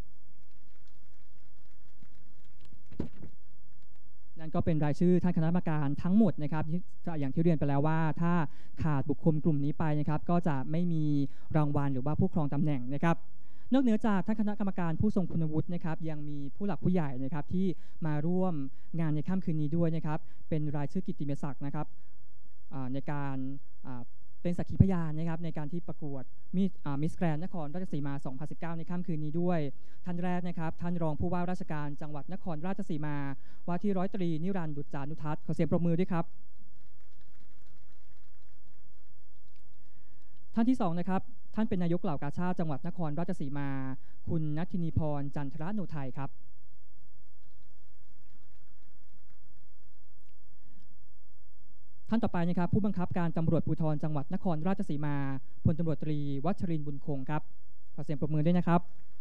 นั่นก็เป็นรายชื่อท่านคณะกรรมการทั้งหมดนะครับอย่างที่เรียนไปแล้วว่าถ้าขาดบุคคลกลุ่มนี้ไปนะครับก็จะไม่มีรางวัลหรือว่าผู้ครองตำแหน่งนะครับนอกเหนือจากท่านคณะกรรมการผู้ทรงคุณวุฒินะครับยังมีผู้หลักผู้ใหญ่นะครับที่มาร่วมงานในค่ำคืนนี้ด้วยนะครับเป็นรายชื่อกิตติมศักดิ์นะครับในการเป็นสักขีพยานนะครับในการที่ประกวดมิสแกรนด์นครราชสีมา สองพันสิบเก้า ในค่ำคืนนี้ด้วยท่านแรกนะครับท่านรองผู้ว่าราชการจังหวัดนครราชสีมาว่าที่ร้อยตรีนิรันดร์ดุจจานุทัศน์ขอเสียงปรบมือด้วยครับท่านที่สองนะครับท่านเป็นนายกเหล่ากาชาดจังหวัดนครราชสีมาคุณณัฐินีพรจันทรโนไทยครับท่านต่อไปนะครับผู้บังคับการตำรวจภูธรจังหวัดนครราชสีมาพลตำรวจตรีวัชรินทร์บุญคงครับขอเสียงปรบมือด้วยนะครับ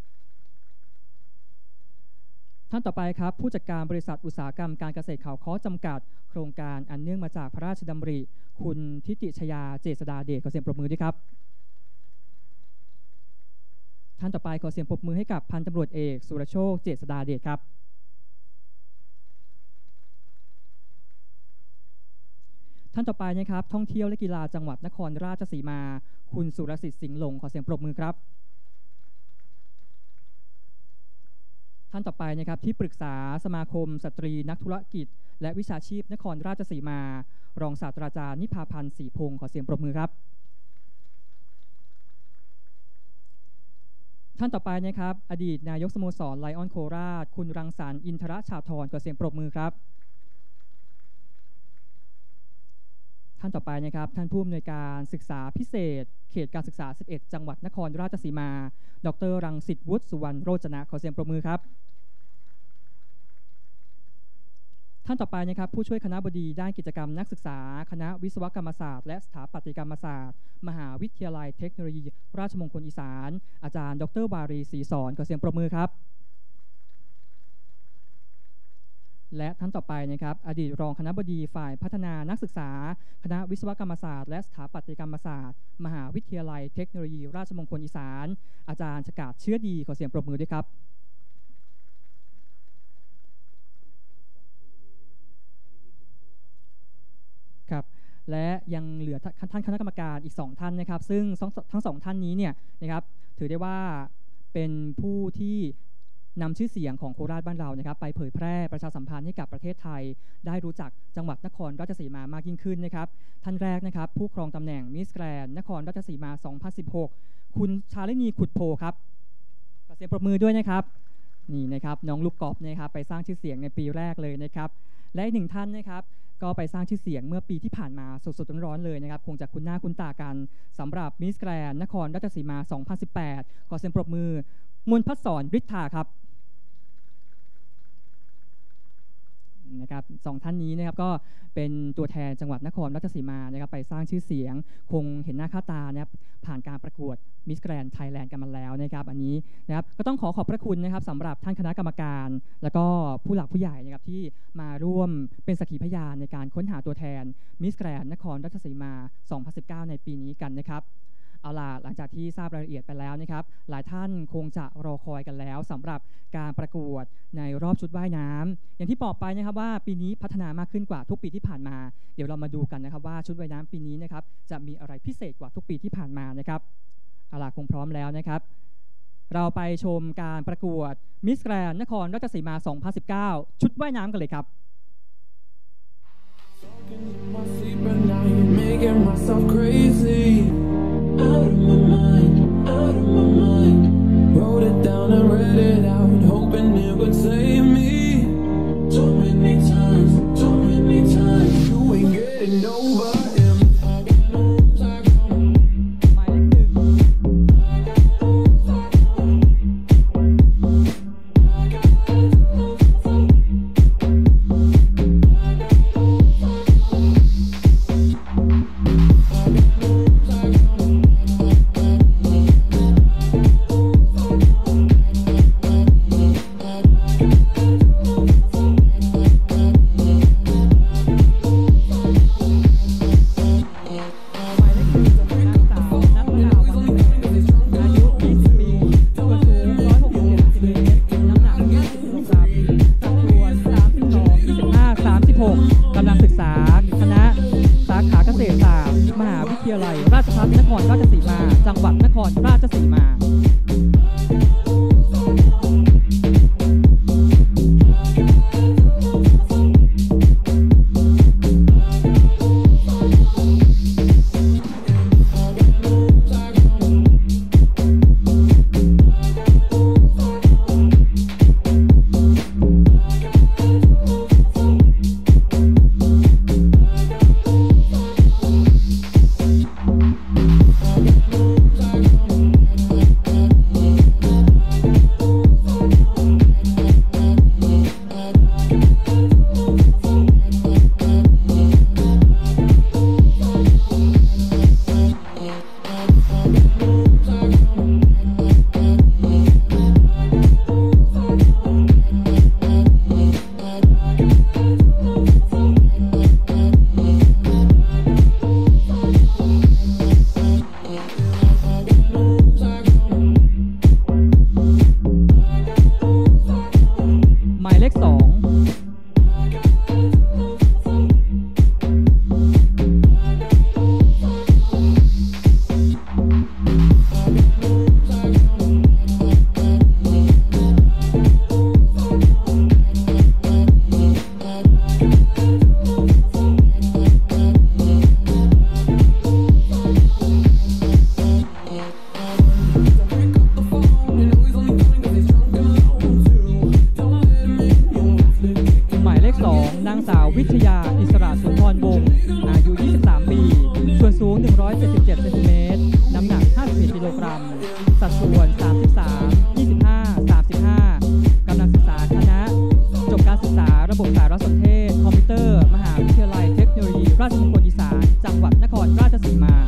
ท่านต่อไปครับผู้จัดการบริษัทอุตสาหกรรมการเกษตรเขาค้อจำกัดโครงการอันเนื่องมาจากพระราชดำริคุณทิติชยาเจษฎาเดชขอเสียงปรบมือด้วยครับท่านต่อไปขอเสียงปรบมือให้กับพันตำรวจเอกสุรโชคเจษฎาเดชครับท่านต่อไปนะครับท่องเที่ยวและกีฬาจังหวัดนครราชสีมาคุณสุรสิทธิ์สิงห์หลงขอเสียงปรบมือครับท่านต่อไปนะครับที่ปรึกษาสมาคมสตรีนักธุรกิจและวิชาชีพนครราชสีมารองศาสตราจารย์นิพาพันธ์ศรีพงศ์ขอเสียงปรบมือครับท่านต่อไปนะครับอดีตนายกสโมสรไลออนโคราชคุณรังสรรค์อินทรชาธรขอเสียงปรบมือครับท่านต่อไปนะครับท่านผู้อำนวยการศึกษาพิเศษเขตการศึกษาสิบเอ็ดจังหวัดนครราชสีมาดรรังสิทธิ์วุฒิสุวรรณโรจนะขอเสียงปรบมือครับท่านต่อไปนะครับผู้ช่วยคณบดีด้านกิจกรรมนักศึกษาคณะวิศวกรรมศาสตร์และสถาปัตยกรรมศาสตร์มหาวิทยาลัยเทคโนโลยีราชมงคลอีสานอาจารย์ดรวารีศรีสอนขอเสียงปรบมือครับและท่านต่อไปนะครับอดีตรองคณบดีฝ่ายพัฒนานักศึกษาคณะวิศวกรรมศาสตร์และสถาปัตยกรรมศาสตร์มหาวิทยาลัยเทคโนโลยีราชมงคลอีสานอาจารย์ฉกาจเชื้อดีขอเสียงปรบมือด้วยครับครับและยังเหลือท่านคณะกรรมการอีกสองท่านนะครับซึ่งทั้งสองท่านนี้เนี่ยนะครับถือได้ว่าเป็นผู้ที่นำชื่อเสียงของโคราชบ้านเรานะครับไปเผยแพร่ประชาสัมพันธ์ให้กับประเทศไทยได้รู้จักจังหวัดนครราชสีมามากยิ่งขึ้นนะครับท่านแรกนะครับผู้ครองตำแหน่งมิสแกรนด์นครราชสีมา สองพันสิบหก คุณชาลินีขุดโพครับขอเสียงปรบมือด้วยนะครับนี่นะครับน้องลูกกอล์ฟนะครับไปสร้างชื่อเสียงในปีแรกเลยนะครับและอีกหนึ่งท่านนะครับก็ไปสร้างชื่อเสียงเมื่อปีที่ผ่านมาสดๆร้อนๆเลยนะครับคงจะคุ้นหน้าคุ้นตากันสำหรับมิสแกรนด์นครราชสีมา สองพันสิบแปด ขอเสียงปรบมือมนภัสสรฤทธาครับนะครับสองท่านนี้นะครับก็เป็นตัวแทนจังหวัดนครราชสีมานะครับไปสร้างชื่อเสียงคงเห็นหน้าค่าตานะครับผ่านการประกวด Miss Grand Thailand กันมาแล้วนะครับอันนี้นะครับก็ต้องขอขอบพระคุณนะครับสำหรับท่านคณะกรรมการแล้วก็ผู้หลักผู้ใหญ่นะครับที่มาร่วมเป็นสักขีพยานในการค้นหาตัวแทน Miss Grand นครราชสีมา สองพันสิบเก้า ในปีนี้กันนะครับเอาล่ะหลังจากที่ทราบรายละเอียดไปแล้วนะครับหลายท่านคงจะรอคอยกันแล้วสำหรับการประกวดในรอบชุดว่ายน้ำอย่างที่บอกไปนะครับว่าปีนี้พัฒนามากขึ้นกว่าทุกปีที่ผ่านมาเดี๋ยวเรามาดูกันนะครับว่าชุดว่ายน้ำปีนี้นะครับจะมีอะไรพิเศษกว่าทุกปีที่ผ่านมานะครับเอาล่ะคงพร้อมแล้วนะครับเราไปชมการประกวด Miss Grand นครราชสีมา สองพันสิบเก้า ชุดว่ายน้ำกันเลยครับ Out of my mind, out of my mind. Wrote it down and read it out, hoping it would save me. Too many times, too many times. You ain't getting over him. หมายเลขหนึ่งกำลังศึกษาคณะสาขาเกษตรศาสตร์มหาวิทยาลัยราชภัฏนครราชสีมาจังหวัดนครราชสีมาวิทยาอิสระสุนทรวงศ์อายุยี่สิบสามปีส่วนสูงหนึ่งร้อยเจ็ดสิบเจ็ดเซนติเมตรน้ำหนักห้าสิบเอ็ดกิโลกรัมสัดส่วนสามสิบสาม ยี่สิบห้า สามสิบห้ากำลังศึกษาคณะจบการศึกษาระบบสารสนเทศคอมพิวเตอร์มหาวิทยาลัยเทคโนโลยีราชมงคลอีสานจังหวัดนครราชสีมา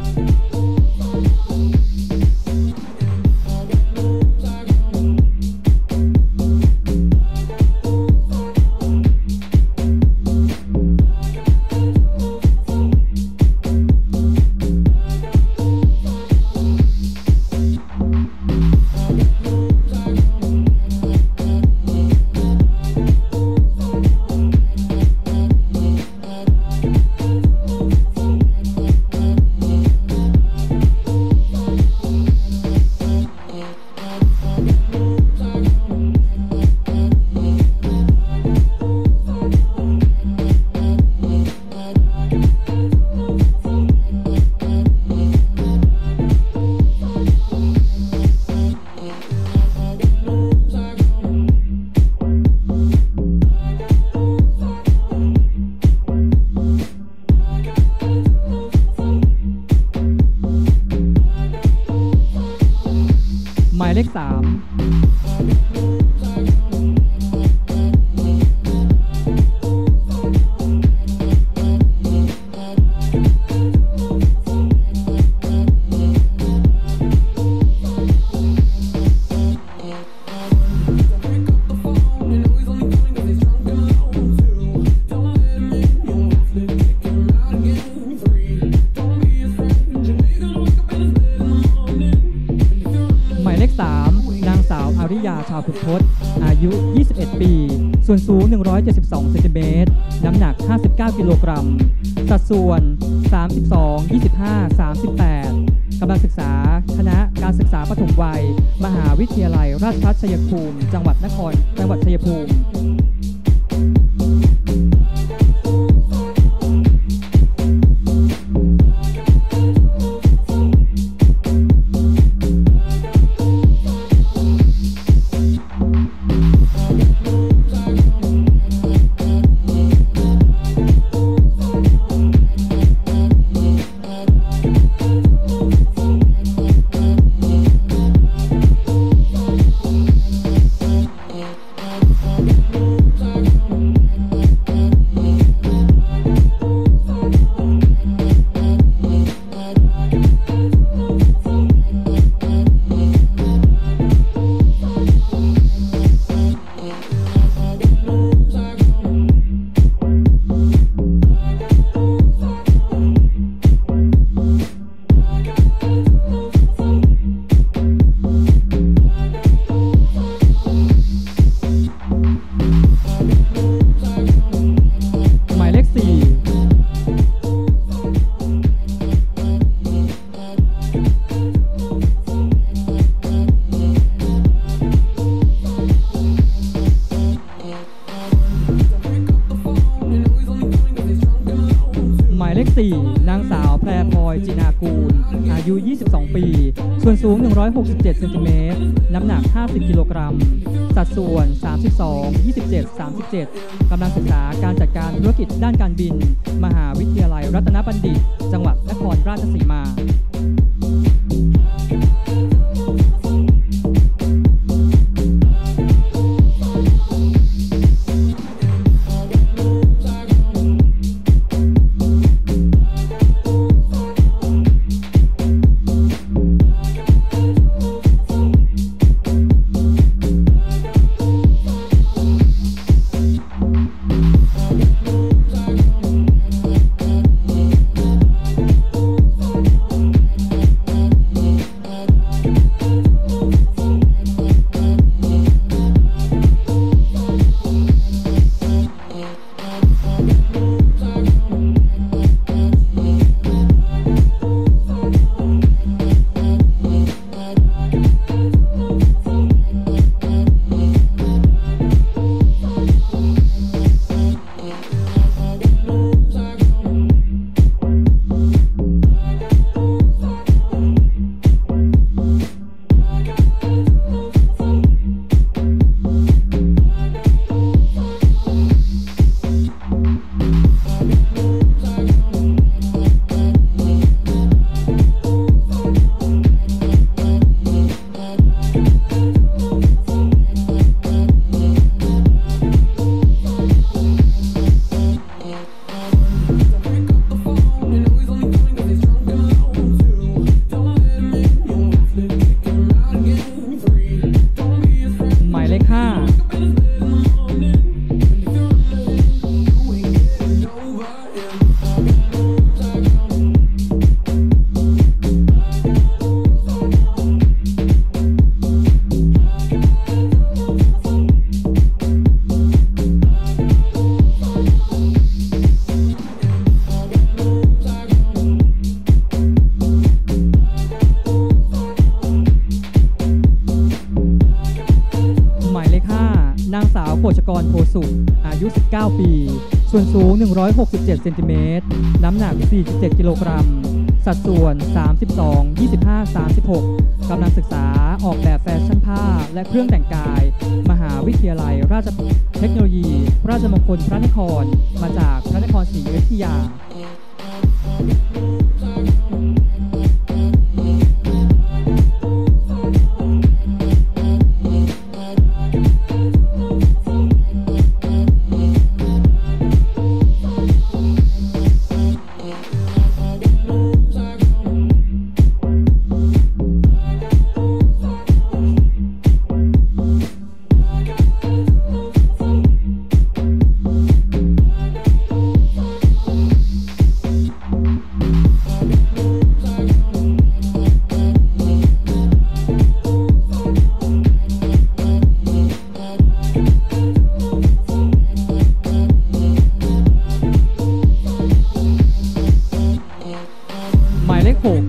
หมายเลขสามสามนางสาวอาริยาชาวขุนทดอายุยี่สิบเอ็ดปีส่วนสูงหนึ่งร้อยเจ็ดสิบสองเซนติเมตรน้ำหนักห้าสิบเก้ากิโลกรัมสัดส่วนสามสิบสอง ยี่สิบห้า สามสิบแปดกำลังศึกษาคณะการศึกษาปฐมวัยมหาวิทยาลัยราชภัฏชัยภูมิจังหวัดนครจังหวัดชัยภูมินางสาวแพรพลอยจินากูลอายุยี่สิบสองปีส่วนสูงหนึ่งร้อยหกสิบเจ็ดเซนติเมตรน้ำหนักห้าสิบกิโลกรัมสัดส่วนสามสิบสอง ยี่สิบเจ็ด สามสิบเจ็ดกำลังศึกษาการจัดการธุรกิจด้านการบินมหาวิทยาลัยรัตนบัณฑิตจังหวัดนครราชสีมานางสาวโภชกรโพสุขอายุสิบเก้าปีส่วนสูงหนึ่งร้อยหกสิบเจ็ดเซนติเมตรน้ำหนักสี่สิบเจ็ดกิโลกรัมสัดส่วนสามสิบสอง ยี่สิบห้า สามสิบหกกำลังศึกษาออกแบบแฟชั่นผ้าและเครื่องแต่งกายมหาวิทยาลัยราชเทคโนโลยีพระราชมงคลพระนครมาจากพระนครศรีอยุธยา We'll be right back. เลขหก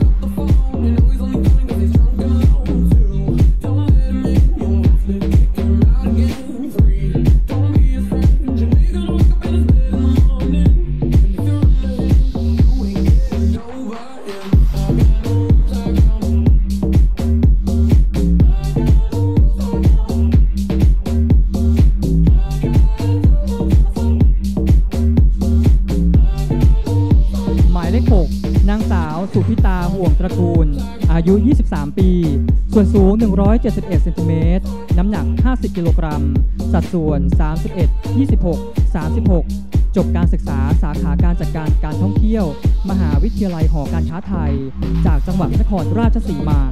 นางสาวสุพิตาห่วงตระกูลอายุยี่สิบสามปีส่วนสูงหนึ่งร้อยเจ็ดสิบเอ็ดเซนติเมตรน้ำหนักห้าสิบกิโลกรัมสัดส่วนสามสิบเอ็ด ยี่สิบหก สามสิบหกจบการศึกษาสาขาการจัดการการท่องเที่ยวมหาวิทยาลัยหอการค้าไทยจากจังหวัดนครราชสีมา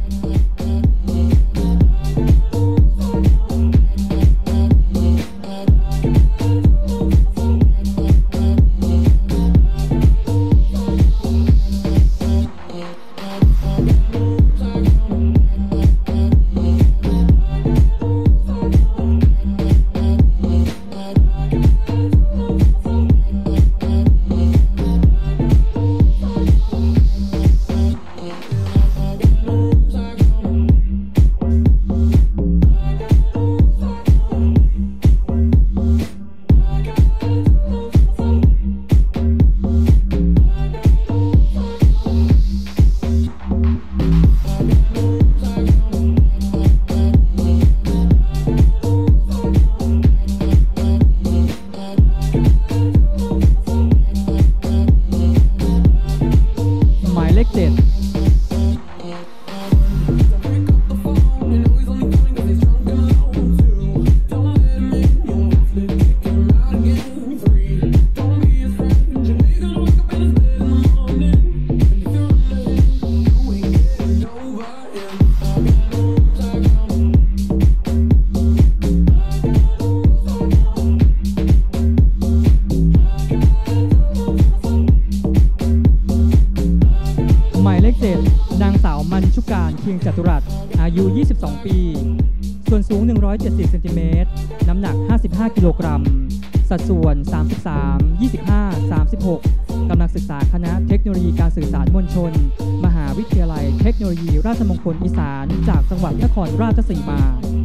นางสาวมัญชุการเคียงจตุรัสอายุยี่สิบสองปีส่วนสูงหนึ่งร้อยเจ็ดสิบเซนติเมตรน้ำหนักห้าสิบห้ากิโลกรัมสัดส่วนสามสิบสาม ยี่สิบห้า สามสิบหกกำลังศึกษาคณะเทคโนโลยีการสื่อสารมวลชนมหาวิทยาลัยเทคโนโลยีราชมงคลอีสานจากจังหวัดนครราชสีมา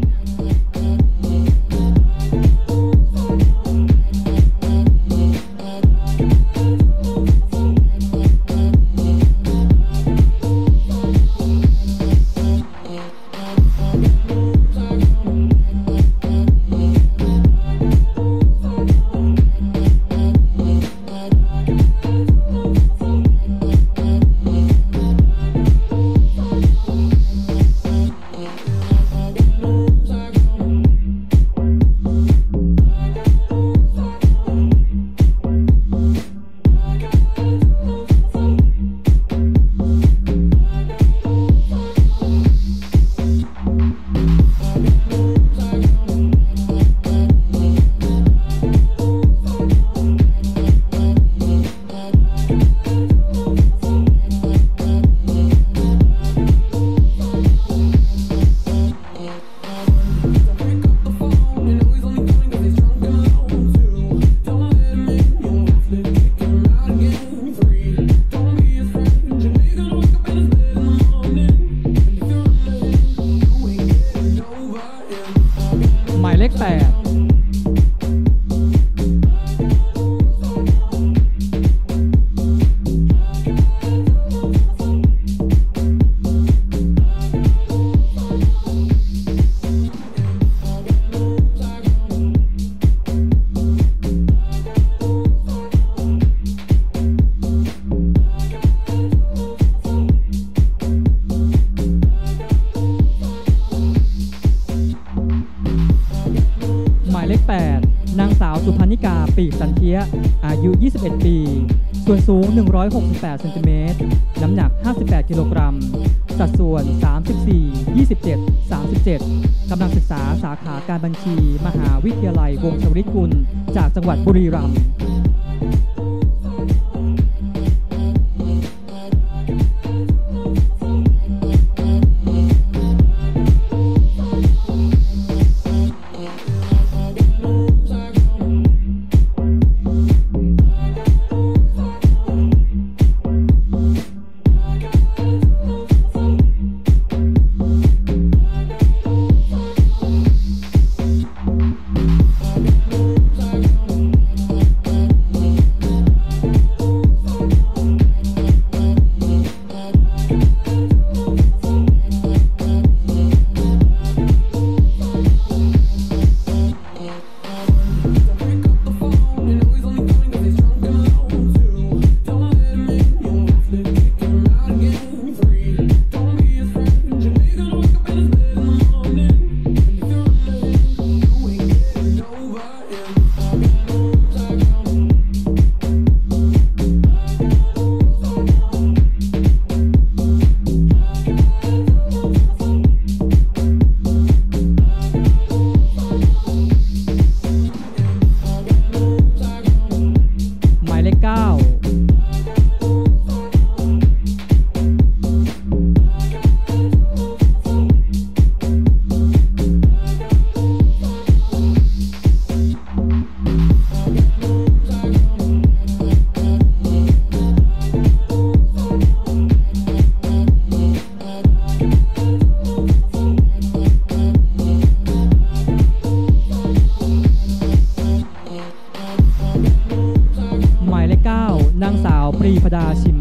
หมายเลขแปดเลขแปดนางสาวสุพรรณิกาปีกสันเทียอายุยี่สิบเอ็ดปีส่วนสูงหนึ่งร้อยหกสิบแปดเซนติเมตรน้ำหนักห้าสิบแปดกิโลกรัมสัดส่วนสามสิบสี่ ยี่สิบเจ็ด สามสิบเจ็ดกำลังศึกษาสาขาการบัญชีมหาวิทยาลัยวงศ์ชวลิตกุลจากจังหวัดบุรีรัมย์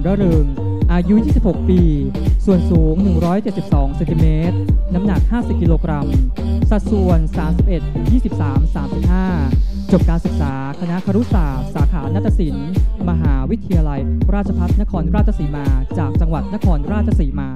ระเริงอายุยี่สิบหกปีส่วนสูงหนึ่งร้อยเจ็ดสิบสองเซนติเมตรน้ำหนักห้าสิบกิโลกรัมสัดส่วนสามสิบเอ็ด ยี่สิบสาม สามสิบห้าจบการศึกษาคณะครุศาสตร์สาขานาฏศิลป์มหาวิทยาลัยราชภัฏนครราชสีมาจากจังหวัดนครราชสีมา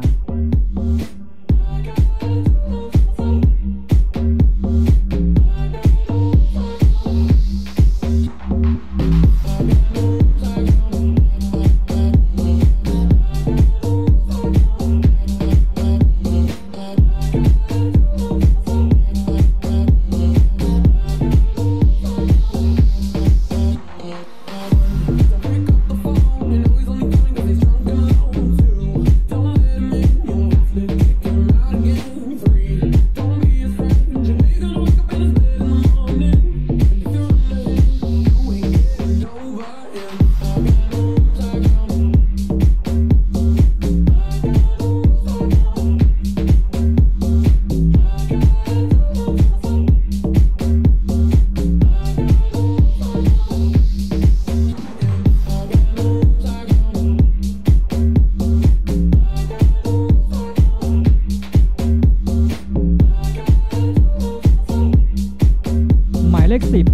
เลขสิบ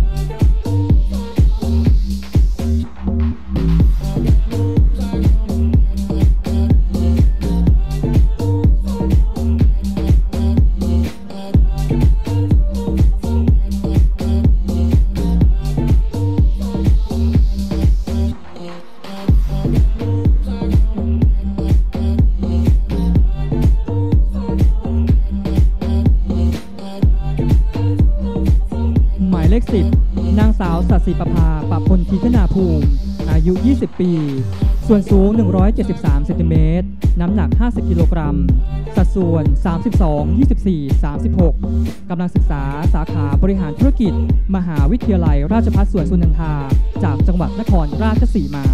เลขสิบนางสาวสัตย์ศรีประภา ปพลทีคณาภูมิอายุยี่สิบปีส่วนสูงหนึ่งร้อยเจ็ดสิบสามเซนติเมตรน้ำหนักห้าสิบกิโลกรัมสัดส่วนสามสิบสอง ยี่สิบสี่ สามสิบหกกำลังศึกษาสาขาบริหารธุรกิจมหาวิทยาลัยราชภัฏสวนสุนันทาจากจังหวัดนครราชสีมา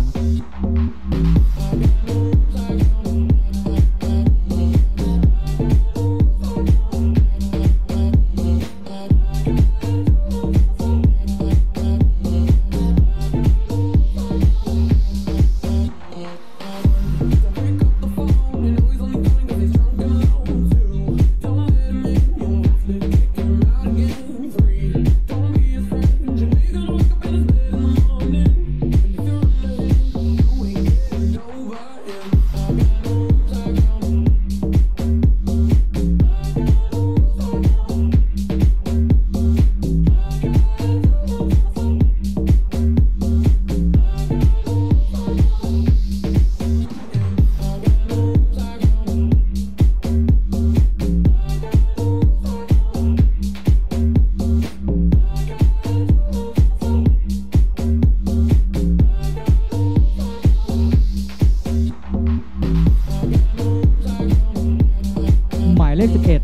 หมายเลขสิบเอ็ด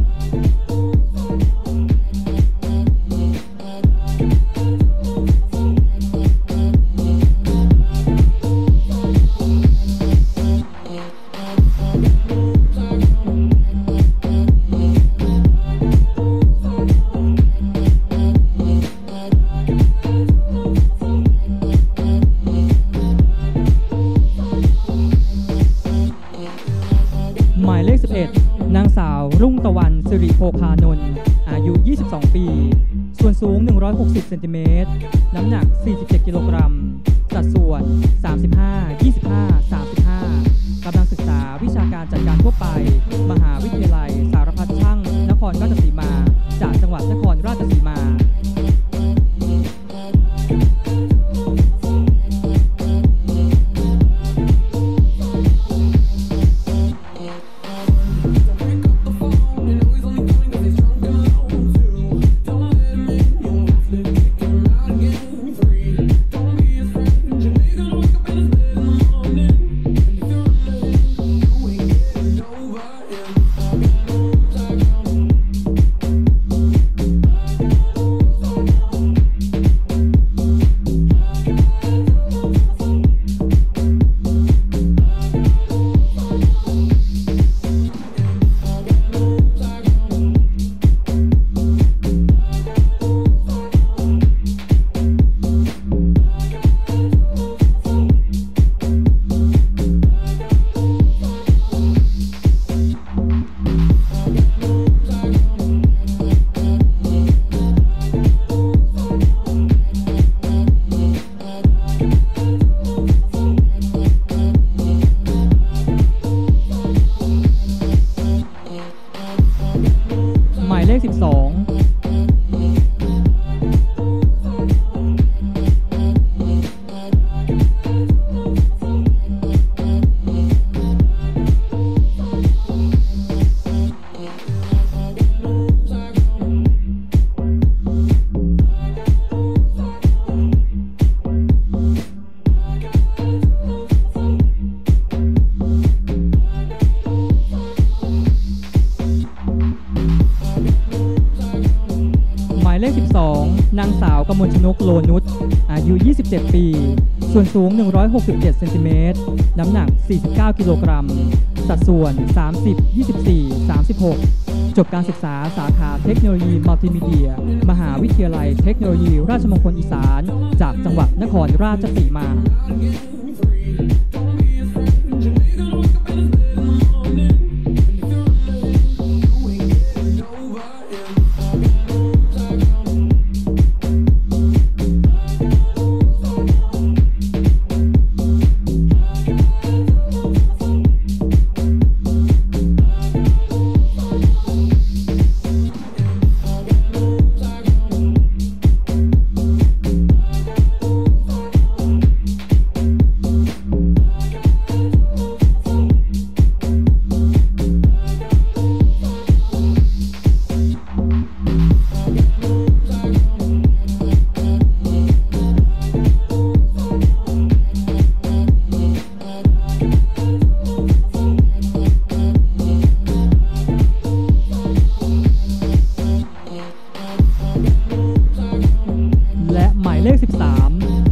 หมายเลขสิบเอ็ดนางสาวรุ่งตะวันสิริโภคานนท์อายุยี่สิบสองปีส่วนสูงหนึ่งร้อยหกสิบเซนติเมตรน้ำหนักสี่สิบเจ็ดกิโลกรัมสัดส่วนสามสิบห้า ยี่สิบห้า สามสิบห้ากำลังศึกษาวิชาการจัดการทั่วไปมหาวิทยาลัยสารพัดช่างนครราชสีมาจากจังหวัดนครราชสีมาเลขสิบสองนางสาวกมลชนกโลนุชอายุยี่สิบเจ็ดปีส่วนสูงหนึ่งร้อยหกสิบเจ็ดเซนติเมตรน้ำหนักสี่สิบเก้ากิโลกรัมสัดส่วนสามสิบ ยี่สิบสี่ สามสิบหกจบการศึกษาสาขาเทคโนโลยีมัลติมีเดียมหาวิทยาลัยเทคโนโลยีราชมงคลอีสานจากจังหวัดนครราชสีมาเลขสิบสาม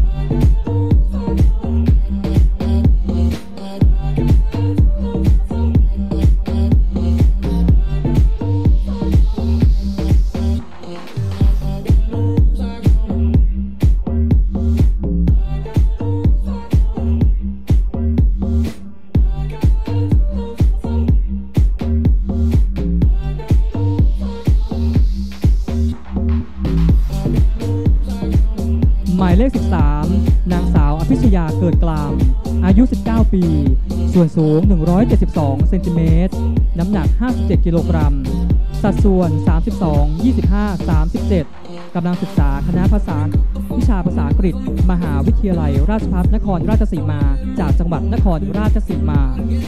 หมายเลขสิบสามนางสาวอภิชยาเกิดกลางอายุสิบเก้าปีส่วนสูงหนึ่งร้อยเจ็ดสิบสองเซนติเมตรน้ำหนักห้าสิบเจ็ดกิโลกรัมสัดส่วนสามสิบสอง ยี่สิบห้า สามสิบเจ็ดกำลังศึกษาคณะภาษาวิชาภาษาอังกฤษมหาวิทยาลัยราชภัฏนครราชสีมาจากจังหวัดนครราชสีมา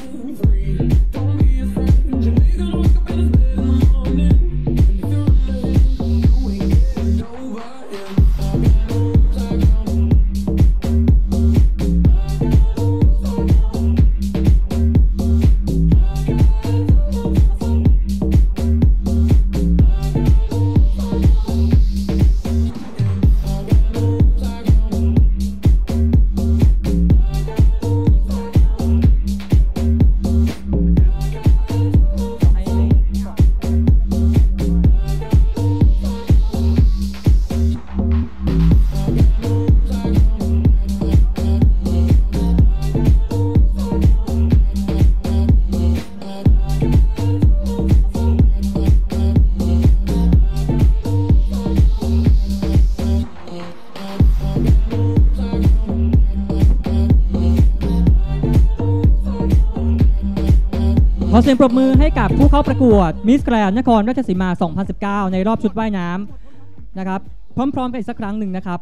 ขอเสียงปรบมือให้กับผู้เข้าประกวดมิสแกรนด์นครราชสีมา สองพันสิบเก้า ในรอบชุดว่ายน้ำนะครับพร้อมๆกันอีกสักครั้งหนึ่งนะครับ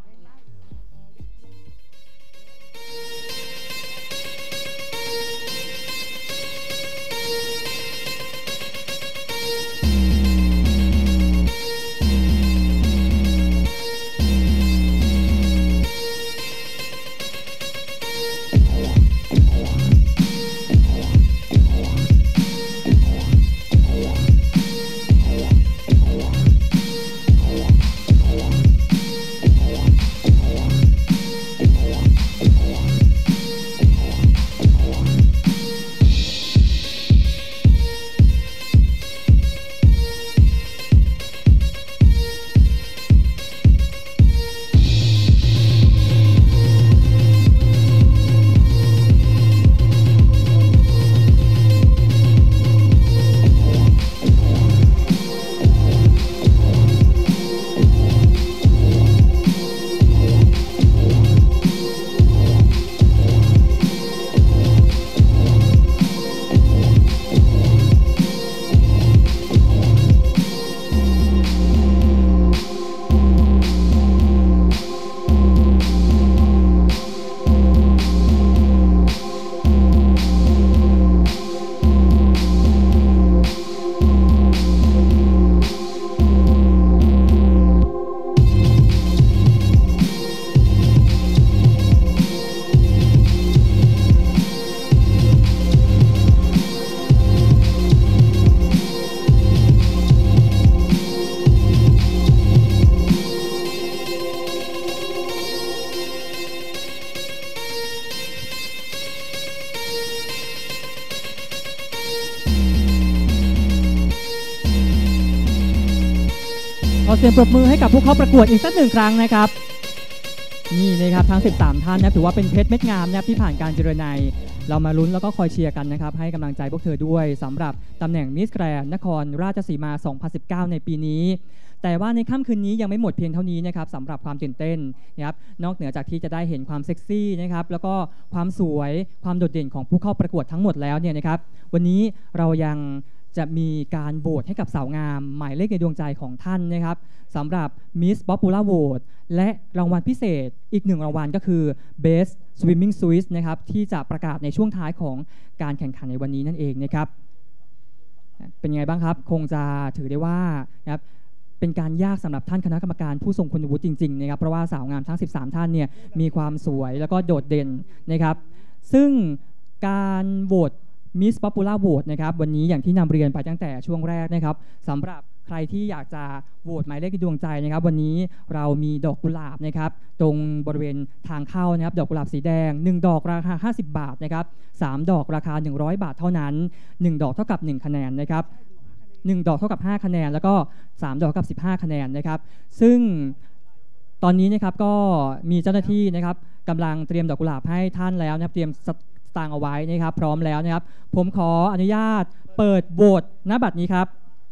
ขอเสียงปรบมือให้กับผู้เข้าประกวดอีกสักหนึ่งครั้งนะครับนี่นะครับทั้งสิบสามท่านนะถือว่าเป็นเพชรเม็ดงามนะครับที่ผ่านการเจริญในเรามาลุ้นแล้วก็คอยเชียร์กันนะครับให้กำลังใจพวกเธอด้วยสำหรับตำแหน่งมิสแกรนด์นครราชสีมาสองพันสิบเก้าในปีนี้แต่ว่าในค่ำคืนนี้ยังไม่หมดเพียงเท่านี้นะครับสำหรับความตื่นเต้นนะครับนอกเหนือจากที่จะได้เห็นความเซ็กซี่นะครับแล้วก็ความสวยความโดดเด่นของผู้เข้าประกวดทั้งหมดแล้วเนี่ยนะครับวันนี้เรายังจะมีการโหวตให้กับสาวงามหมายเลขในดวงใจของท่านนะครับสำหรับ Miss Popular Vote และรางวัลพิเศษอีกหนึ่งรางวัลก็คือ Best Swimming Swiss นะครับที่จะประกาศในช่วงท้ายของการแข่งขันในวันนี้นั่นเองนะครับเป็นยังไงบ้างครับคงจะถือได้ว่านะครับเป็นการยากสำหรับท่านคณะกรรมการผู้ทรงคุณวุฒิจริงๆนะครับเพราะว่าสาวงามทั้งสิบสามท่านเนี่ยมีความสวยแล้วก็โดดเด่นนะครับซึ่งการโหวตMiss Popular Vote นะครับวันนี้อย่างที่นำเรียนไปตั้งแต่ช่วงแรกนะครับสำหรับใครที่อยากจะโหวตหมายเลขในดวงใจนะครับวันนี้เรามีดอกกุหลาบนะครับตรงบริเวณทางเข้านะครับดอกกุหลาบสีแดงหนึ่งดอกราคาห้าสิบบาทนะครับสามดอกราคาหนึ่งร้อยบาทเท่านั้นหนึ่งดอกเท่ากับหนึ่งคะแนนนะครับหนึ่งดอกเท่ากับห้าคะแนนแล้วก็สามดอกกับสิบห้าคะแนนนะครับซึ่งตอนนี้นะครับก็มีเจ้าหน้าที่นะครับกำลังเตรียมดอกกุหลาบให้ท่านแล้วนะครับเตรียมต่างเอาไว้นะครับพร้อมแล้วนะครับผมขออนุญาตเปิดโหวตณบัดนี้ครับ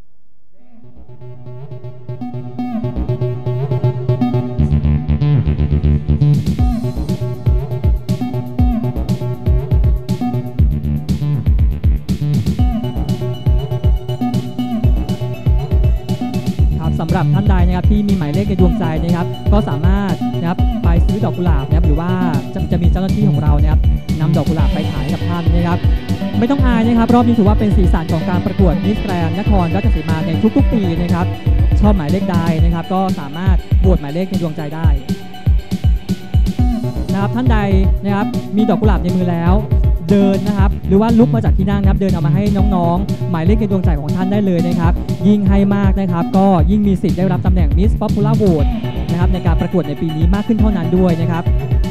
สำหรับท่านใดนะครับที่มีหมายเลขในดวงใจนะครับก็สามารถนะครับไปซื้อดอกกุหลาบนะครับหรือว่าจะจะมีเจ้าหน้าที่ของเรานะครับนำดอกกุหลาบไปขายกับท่านนะครับไม่ต้องอายนะครับรอบนี้ถือว่าเป็นสีสันของการประกวดมิสแกรนด์นครราชสีมาในทุกๆปีนะครับชอบหมายเลขใดนะครับก็สามารถโหวตหมายเลขในดวงใจได้นะครับท่านใดนะครับมีดอกกุหลาบในมือแล้วเดินนะครับหรือว่าลุกมาจากที่นั่งนะครับเดินเอามาให้น้องๆหมายเลขในดวงใจของท่านได้เลยนะครับยิ่งให้มากนะครับก็ยิ่งมีสิทธิ์ได้รับตำแหน่ง Miss Popular Vote นะครับในการประกวดในปีนี้มากขึ้นเท่านั้นด้วยนะครับ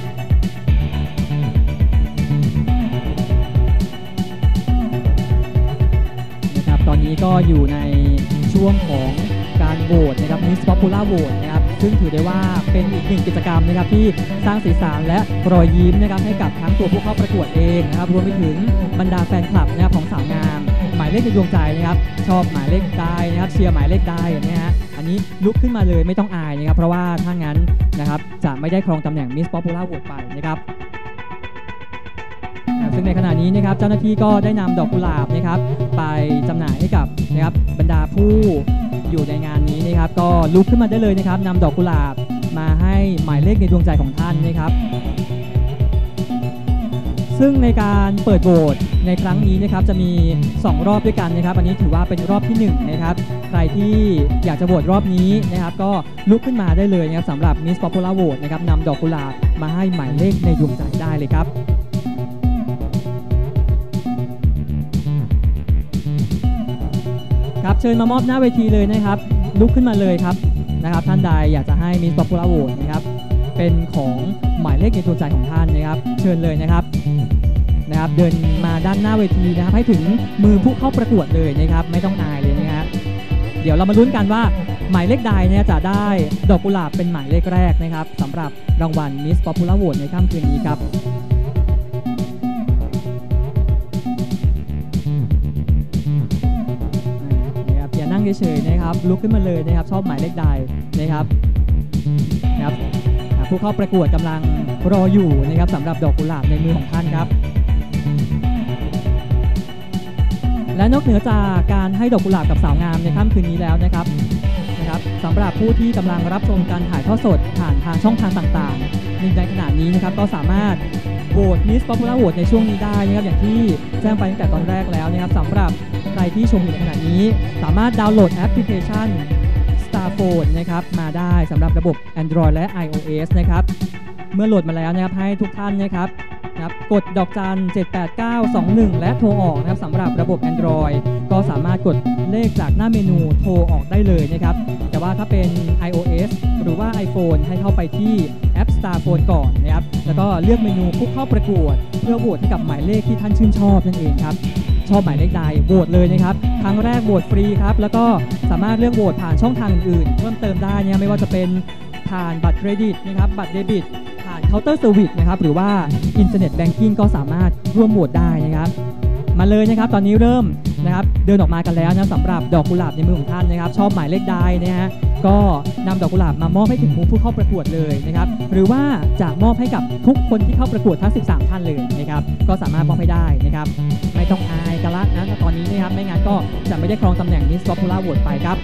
นะครับตอนนี้ก็อยู่ในช่วงของการโหวตนะครับ Miss Popular Vote นะครับซึ่งถือได้ว่าเป็นอีกหนึ่งกิจกรรมนะครับที่สร้างสีสันและรอยยิ้มนะครับให้กับทั้งตัวผู้เข้าประกวดเองนะครับรวมไปถึงบรรดาแฟนคลับนะครับของสาวงามหมายเลขในดวงใจนะครับชอบหมายเลขใดนะครับเชียร์หมายเลขใดนะฮะอันนี้ลุกขึ้นมาเลยไม่ต้องอายนะครับเพราะว่าถ้างั้นนะครับจะไม่ได้ครองตำแหน่ง Miss Popular Vote ไปนะครับซึ่งในขณะนี้นะครับเจ้าหน้าที่ก็ได้นำดอกกุหลาบนะครับไปจำหน่ายให้กับนะครับบรรดาผู้อยู่ในงานนี้นะครับก็ลุกขึ้นมาได้เลยนะครับนำดอกกุหลาบมาให้หมายเลขในดวงใจของท่านนะครับซึ่งในการเปิดโหวตในครั้งนี้นะครับจะมีสองรอบด้วยกันนะครับอันนี้ถือว่าเป็นรอบที่หนึ่งนะครับใครที่อยากจะโหวตรอบนี้นะครับก็ลุกขึ้นมาได้เลยนะครับสำหรับ Miss Popular Vote นะครับนำดอกกุหลาบมาให้หมายเลขในดวงใจได้เลยครับครับเชิญมามอบหน้าเวทีเลยนะครับลุกขึ้นมาเลยครับนะครับท่านใดอยากจะให้ Miss Popular Vote นะครับเป็นของหมายเลขในดวงใจของท่านนะครับเชิญเลยนะครับนะครับเดินมาด้านหน้าเวทีนะครับให้ถึงมือผู้เข้าประกวดเลยนะครับไม่ต้องอายเลยนะครับเดี๋ยวเรามาลุ้นกันว่าหมายเลขใดเนี่ยจะได้ดอกกุหลาบเป็นหมายเลขแรกนะครับสำหรับรางวัล Miss Popular Vote ในค่ำคืนนี้ครับนั่งเฉยๆนะครับลุกขึ้นมาเลยนะครับชอบหมายเลขใดนะครับนะครับผู้เข้าประกวดกำลังรออยู่นะครับสำหรับดอกกุหลาบในมือของท่านครับและนอกเหนือจากการให้ดอกกุหลาบกับสาวงามในค่ำคืนนี้แล้วนะครับนะครับสำหรับผู้ที่กำลังรับชมการถ่ายทอดสดผ่านทางช่องทางต่างๆในขณะนี้นะครับก็สามารถโหวต Miss Popular Vote ในช่วงนี้ได้นะครับอย่างที่แจ้งไปตั้งแต่ตอนแรกแล้วนะครับสำหรับใครที่ชมอยู่ในขณะนี้สามารถดาวน์โหลดแอปพลิเคชัน Starphone นะครับมาได้สำหรับระบบ Android และ iOS นะครับเมื่อโหลดมาแล้วนะครับให้ทุกท่านนะครับนะครับกดดอกจันเจ็ดแปดเก้าสองหนึ่งและโทรออกนะครับสำหรับระบบ Android ก็สามารถกดเลขจากหน้าเมนูโทรออกได้เลยนะครับแต่ว่าถ้าเป็น iOS หรือว่า iPhone ให้เข้าไปที่แอป Starphone ก่อนนะครับแล้วก็เลือกเมนูผู้เข้าประกวดเพื่อโหวตให้กับหมายเลขที่ท่านชื่นชอบนั่นเองครับชชอบหมายเลขใดโหวตเลยนะครับครั้งแรกโหวตฟรีครับแล้วก็สามารถเลือกโหวตผ่านช่องทางอื่นๆเพิ่มเติมได้เนี่ยไม่ว่าจะเป็นผ่านบัตรเครดิตนะครับบัตรเดบิตผ่านเคาน์เตอร์เซอร์วิสนะครับหรือว่าอินเทอร์เน็ตแบงกิ้งก็สามารถร่วมโหวตได้นะครับมาเลยนะครับตอนนี้เริ่มนะครับเดินออกมากันแล้วนะสำหรับดอกกุหลาบในมือของท่านนะครับชอบหมายเลขใดนะฮะก็นำดอกกุหลาบมามอบให้ถึงผู้เข้าประกวดเลยนะครับหรือว่าจะมอบให้กับทุกคนที่เข้าประกวดทั้งสิบสามท่านเลยนะครับก็สามารถมอบให้ได้นะครับไม่ต้องอายกันละนะตอนนี้นะครับไม่งั้นก็จะไม่ได้ครองตำแหน่ง Miss Popular Vote ไปครับ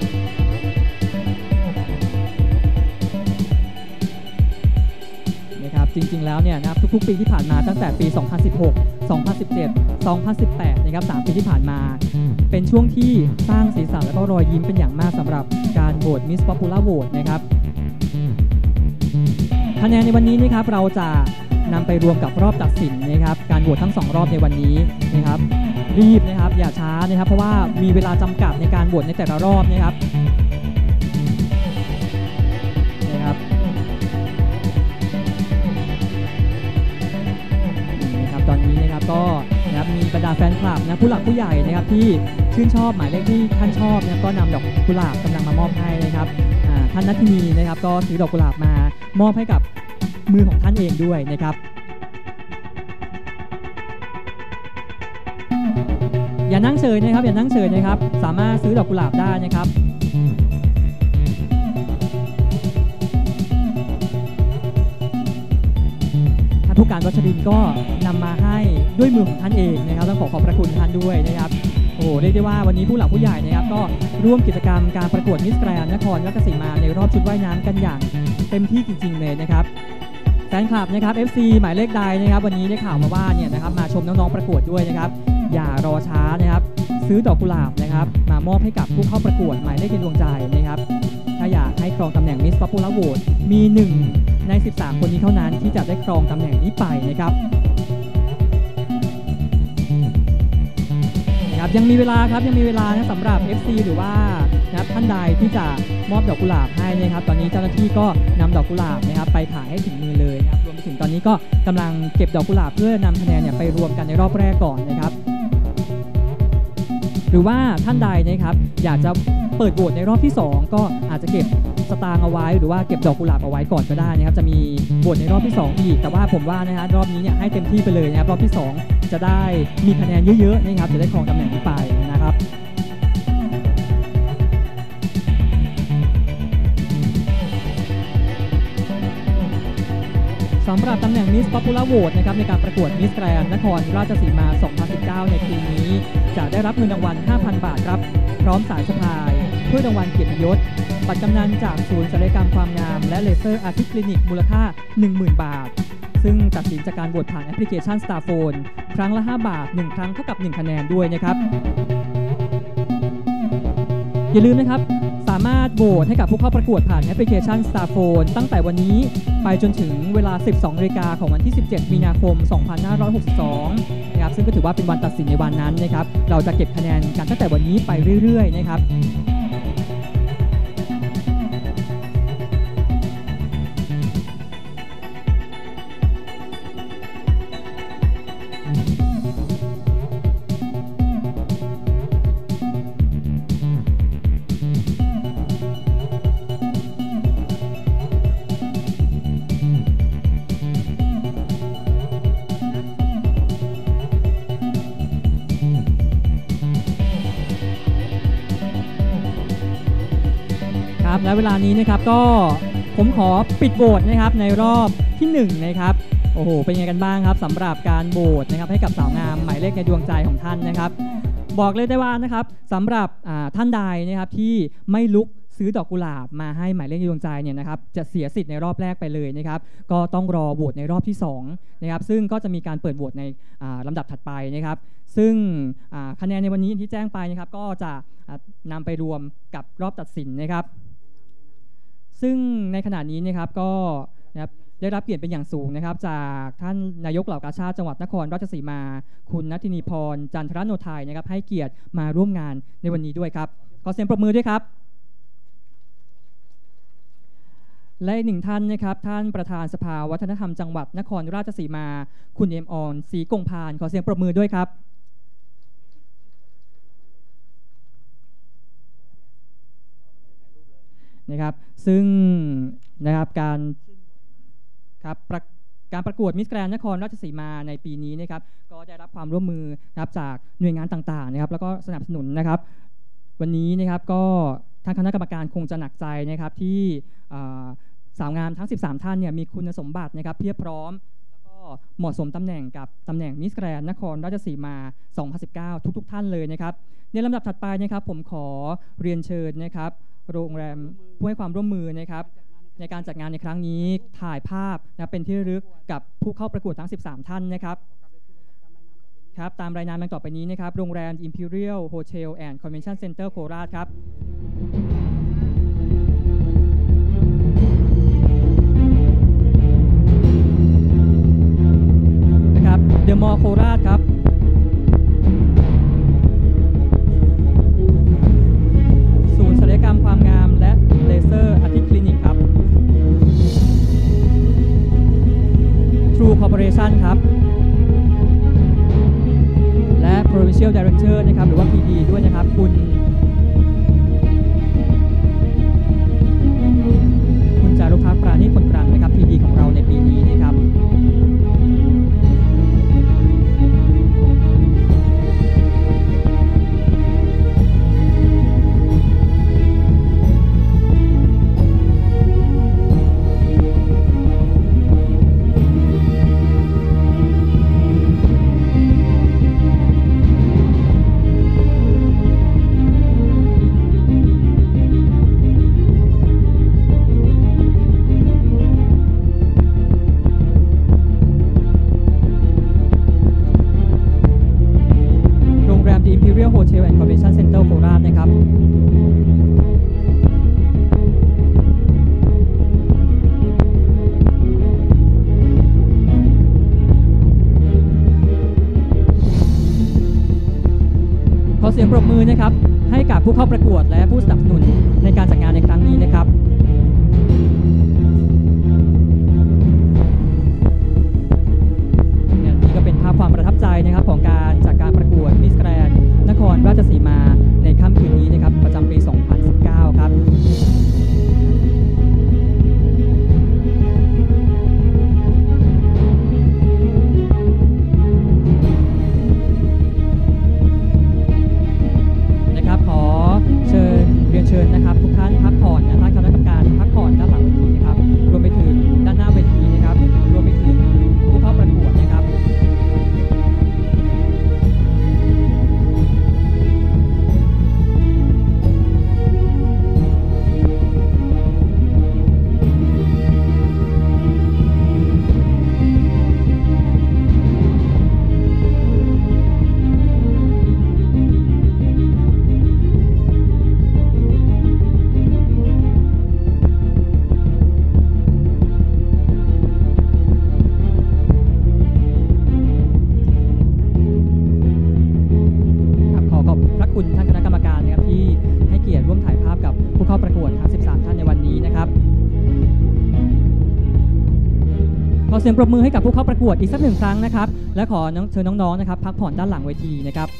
จริงๆแล้วเนี่ยนะครับทุกๆปีที่ผ่านมาตั้งแต่ปีสองพันสิบหก สองพันสิบเจ็ด สองพันสิบแปดนะครับสามปีที่ผ่านมาเป็นช่วงที่สร้างสีสันและก็รอยยิ้มเป็นอย่างมากสำหรับการโหวต Miss Popular Vote นะครับคะแนนในวันนี้นะครับเราจะนำไปรวมกับรอบตัดสินนะครับการโหวตทั้งสองรอบในวันนี้นะครับรีบนะครับอย่าช้านะครับเพราะว่ามีเวลาจำกัดในการโหวตในแต่ละรอบนะครับนะครับตอนนี้นะครับก็นะครับมีบรรดาแฟนคลับนะผู้หลักผู้ใหญ่นะครับที่ชื่นชอบหมายเลขที่ท่านชอบนะครับก็นำดอกกุหลาบกำลังมามอบให้นะครับท่านนัทธินีนะครับก็ถือดอกกุหลาบมามอบให้กับมือของท่านเองด้วยนะครับอย่านั่งเฉยนะครับอย่านั่งเฉยนะครับสามารถซื้อดอกกุหลาบได้นะครับผู้การวัชรินทร์ก็นำมาให้ด้วยมือของท่านเองนะครับต้องขอขอบพระคุณท่านด้วยนะครับโอ้เรียกได้ว่าวันนี้ผู้หลักผู้ใหญ่นะครับก็ร่วมกิจกรรมการประกวดมิสแกรนด์นครราชสีมาในรอบชุดว่ายน้ำกันอย่างเต็มที่จริงๆเลยนะครับแฟนคลับนะครับ เอฟ ซี หมายเลขใดนะครับวันนี้ได้ข่าวมาว่าเนี่ยนะครับมาชมน้องๆประกวดด้วยนะครับอย่ารอช้านะครับซื้อดอกกุหลาบนะครับมามอบให้กับผู้เข้าประกวดหมายเลขในดวงใจนะครับถ้าอยากให้ครองตำแหน่ง Miss Popular Vote มีหนึ่งในสิบสามคนนี้เท่านั้นที่จะได้ครองตำแหน่งนี้ไปนะครับนะครับยังมีเวลาครับยังมีเวลานะสำหรับ เอฟ ซี หรือว่านะครับท่านใดที่จะมอบดอกกุหลาบให้นะครับตอนนี้เจ้าหน้าที่ก็นำดอกกุหลาบนะครับไปขายให้ถึงมือเลยนะครับรวมไปถึงตอนนี้ก็กำลังเก็บดอกกุหลาบเพื่อนำคะแนนเนี่ยไปรวมกันในรอบแรกก่อนนะครับหรือว่าท่านใดนะครับอยากจะเปิดโหวตในรอบที่สองก็อาจจะเก็บสตางค์เอาไว้หรือว่าเก็บดอกกุหลาบเอาไว้ก่อนก็ได้นะครับจะมีโหวตในรอบที่สองอีกแต่ว่าผมว่านะฮะรอบนี้เนี่ยให้เต็มที่ไปเลยนะครับรอบที่สองจะได้มีคะแนนเยอะๆนะครับจะได้ครองตำแหน่งนี้ไปนะครับสำหรับตำแหน่ง Miss Popular Vote นะครับในการประกวด Miss Grand นครราชสีมา สองพันสิบเก้า ในปีนี้จะได้รับเงินรางวัล ห้าพัน บาทครับพร้อมสายสะพายถ้วยรางวัลเกียรติยศบัตรกำนันจากศูนย์ศัลยกรรมความงามและเลเซอร์อาร์ติคลินิกมูลค่า หนึ่งหมื่น บาทซึ่งตัดสินจากการโหวตผ่านแอปพลิเคชัน Starphone ครั้งละห้าบาทหนึ่งครั้งเท่ากับหนึ่งคะแนนด้วยนะครับอย่าลืมนะครับสามารถโหวตให้กับผู้เข้าประกวดผ่านแอปพลิเคชัน Starphone ตั้งแต่วันนี้ไปจนถึงเวลา สิบสองนาฬิกาของวันที่สิบเจ็ดมีนาคมสองพันห้าร้อยหกสิบสองนะครับซึ่งก็ถือว่าเป็นวันตัดสินในวันนั้นนะครับเราจะเก็บคะแนนกันตั้งแต่วันนี้ไปเรื่อยๆนะครับและเวลานี้นะครับก็ผมขอปิดโหวตนะครับในรอบที่หนึ่งนะครับโอ้โหเป็นยังไงกันบ้างครับสำหรับการโหวตนะครับให้กับสาวงามหมายเลขในดวงใจของท่านนะครับบอกเลยได้ว่านะครับสำหรับท่านใดนะครับที่ไม่ลุกซื้อดอกกุหลาบมาให้หมายเลขในดวงใจเนี่ยนะครับจะเสียสิทธิ์ในรอบแรกไปเลยนะครับก็ต้องรอโหวตในรอบที่สองนะครับซึ่งก็จะมีการเปิดโหวตในลำดับถัดไปนะครับซึ่งคะแนนในวันนี้ที่แจ้งไปนะครับก็จะนำไปรวมกับรอบตัดสินนะครับซึ่งในขณะนี้นะครับก็นะครับได้รับเกียรติเป็นอย่างสูงนะครับจากท่านนายกเหล่ากาชาดจังหวัดนครราชสีมาคุณนัทธินีพรจันทรโนไทยนะครับให้เกียรติมาร่วมงานในวันนี้ด้วยครับขอเสียงปรบมือด้วยครับและอีกหนึ่งท่านนะครับท่านประธานสภาวัฒนธรรมจังหวัดนครราชสีมาคุณเอ็มออนศรีกงพานขอเสียงปรบมือด้วยครับนะครับซึ่งนะครับการครับประการประกวดมิสแกรนด์นครราชสีมาในปีนี้นะครับก็ได้รับความร่วมมือนะครับจากหน่วยงานต่างๆนะครับแล้วก็สนับสนุนนะครับวันนี้นะครับก็ทางคณะกรรมการคงจะหนักใจนะครับที่สาวงามทั้งสิบสามท่านเนี่ยมีคุณสมบัตินะครับเพียบพร้อมแล้วก็เหมาะสมตำแหน่งกับตำแหน่งมิสแกรนด์นครราชสีมาสองพันสิบเก้าทุกๆท่านเลยนะครับในลำดับถัดไปนะครับผมขอเรียนเชิญนะครับโรงแรมผู้ให้ความร่วมมือนะครับในการจัดงานในครั้งนี้ถ่ายภาพนะเป็นที่ระลึกกับผู้เข้าประกวดทั้งสิบสามท่านนะครับครับตามรายนามดังต่อไปนี้นะครับโรงแรม Imperial Hotel and Convention Center โคราชครับนะครับเดอะมอลล์โคราชครับศูนย์ศัลยกรรมความงามและเลเซอร์อาทิตย์คลินิกครับ True Corporation ครับและ Provincial Director นะครับหรือว่า พี ดี ด้วยนะครับคุณคุณจารุภาปราณีผลกรังนะครับ พี ดี ของเราในปีนี้นะครับHotel and Convention Center โคราชนะครับขอเสียงปรบมือนะครับให้กับผู้เข้าประกวดและผู้สนับสนุนในการจัดงานในครั้งนี้นะครับนี่ก็เป็นภาพความประทับใจนะครับของการจัดการประกวดมิสแกรนด์นครราชสีมาในค่ำคืนนี้นะครับประจำปี สองพันสิบเก้า ครับนะครับขอเชิญเรียนเชิญนะครับทุกท่านพักผ่อนนะท่านคณะกรรมการพักผ่อนด้านหลังเวทีนะครับรวมไปถึงด้านหน้าเวทีนะครับรวมไปถึงผู้เข้าประกวดนะครับคุณท่านคณะกรรมการนะครับที่ให้เกียรติร่วมถ่ายภาพกับผู้เข้าประกวดทั้งสิบสามท่านในวันนี้นะครับขอเสียงปรบมือให้กับผู้เข้าประกวดอีกสักหนึ่งครั้งนะครับและขอเชิญน้องๆนะครับพักผ่อนด้านหลังเวทีนะครับ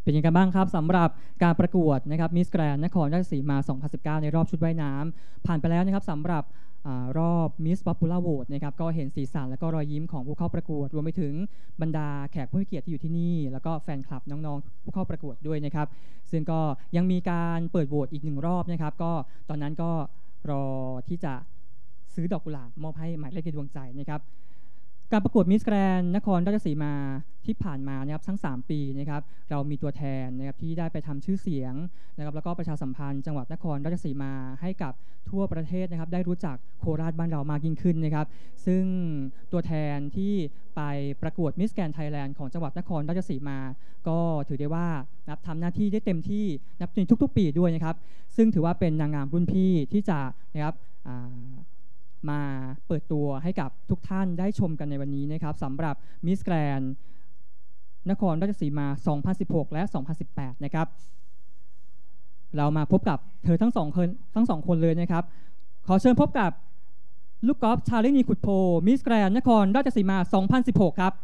เป็นยังไงบ้างครับสำหรับการประกวดนะครับมิสแกรนด์นครราชสีมา สองพันสิบเก้า ในรอบชุดว่ายน้ำผ่านไปแล้วนะครับสำหรับอรอบมิสป๊อปปูล่าโหวตนะครับก็เห็นสีสันและก็รอยยิ้มของผู้เข้าประกวดรวมไปถึงบรรดาแขกผู้มีเกียรติที่อยู่ที่นี่แล้วก็แฟนคลับน้องๆผู้เข้าประกวดด้วยนะครับซึ่งก็ยังมีการเปิดโหวตอีกหนึ่งรอบนะครับก็ตอนนั้นก็รอที่จะซื้อดอกกุหลาบมอบให้หมายเลขในดวงใจนะครับการประกวดมิสแกรนด์นครราชสีมาที่ผ่านมานะครับทั้งสามปีนะครับเรามีตัวแทนนะครับที่ได้ไปทำชื่อเสียงนะครับแล้วก็ประชาสัมพันธ์จังหวัดนครราชสีมาให้กับทั่วประเทศนะครับได้รู้จักโคราชบ้านเรามากยิ่งขึ้นนะครับซึ่งตัวแทนที่ไปประกวดมิสแกรนด์ไทยแลนด์ของจังหวัดนครราชสีมาก็ถือได้ว่านับทำหน้าที่ได้เต็มที่นับในทุกๆปีด้วยนะครับซึ่งถือว่าเป็นนางงามรุ่นพี่ที่จะนะครับมาเปิดตัวให้กับทุกท่านได้ชมกันในวันนี้นะครับสำหรับมิสแกรนด์นครราชสีมา สองพันสิบหก และ สองพันสิบแปด นะครับเรามาพบกับเธอทั้งสองคนทั้งสองคนเลยนะครับขอเชิญพบกับลูกกอล์ฟชาลินีขุดโพมิสแกรนด์นครราชสีมา สองพันสิบหก ครับ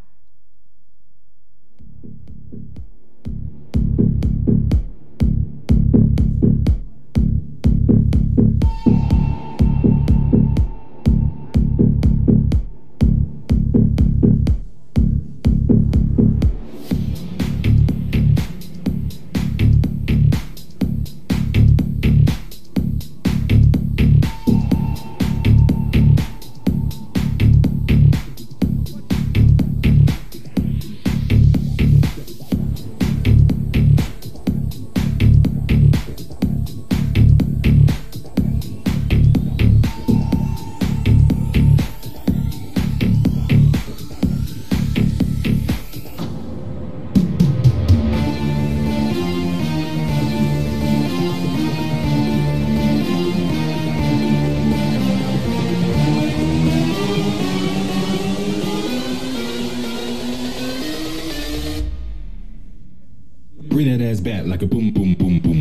Bring that ass back like a boom, boom, boom, boom.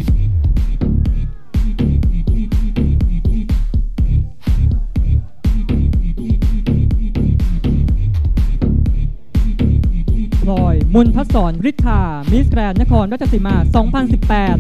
พลอยมนทศรฤทธามิสแกรนด์นครราชสีมา สองพันสิบแปด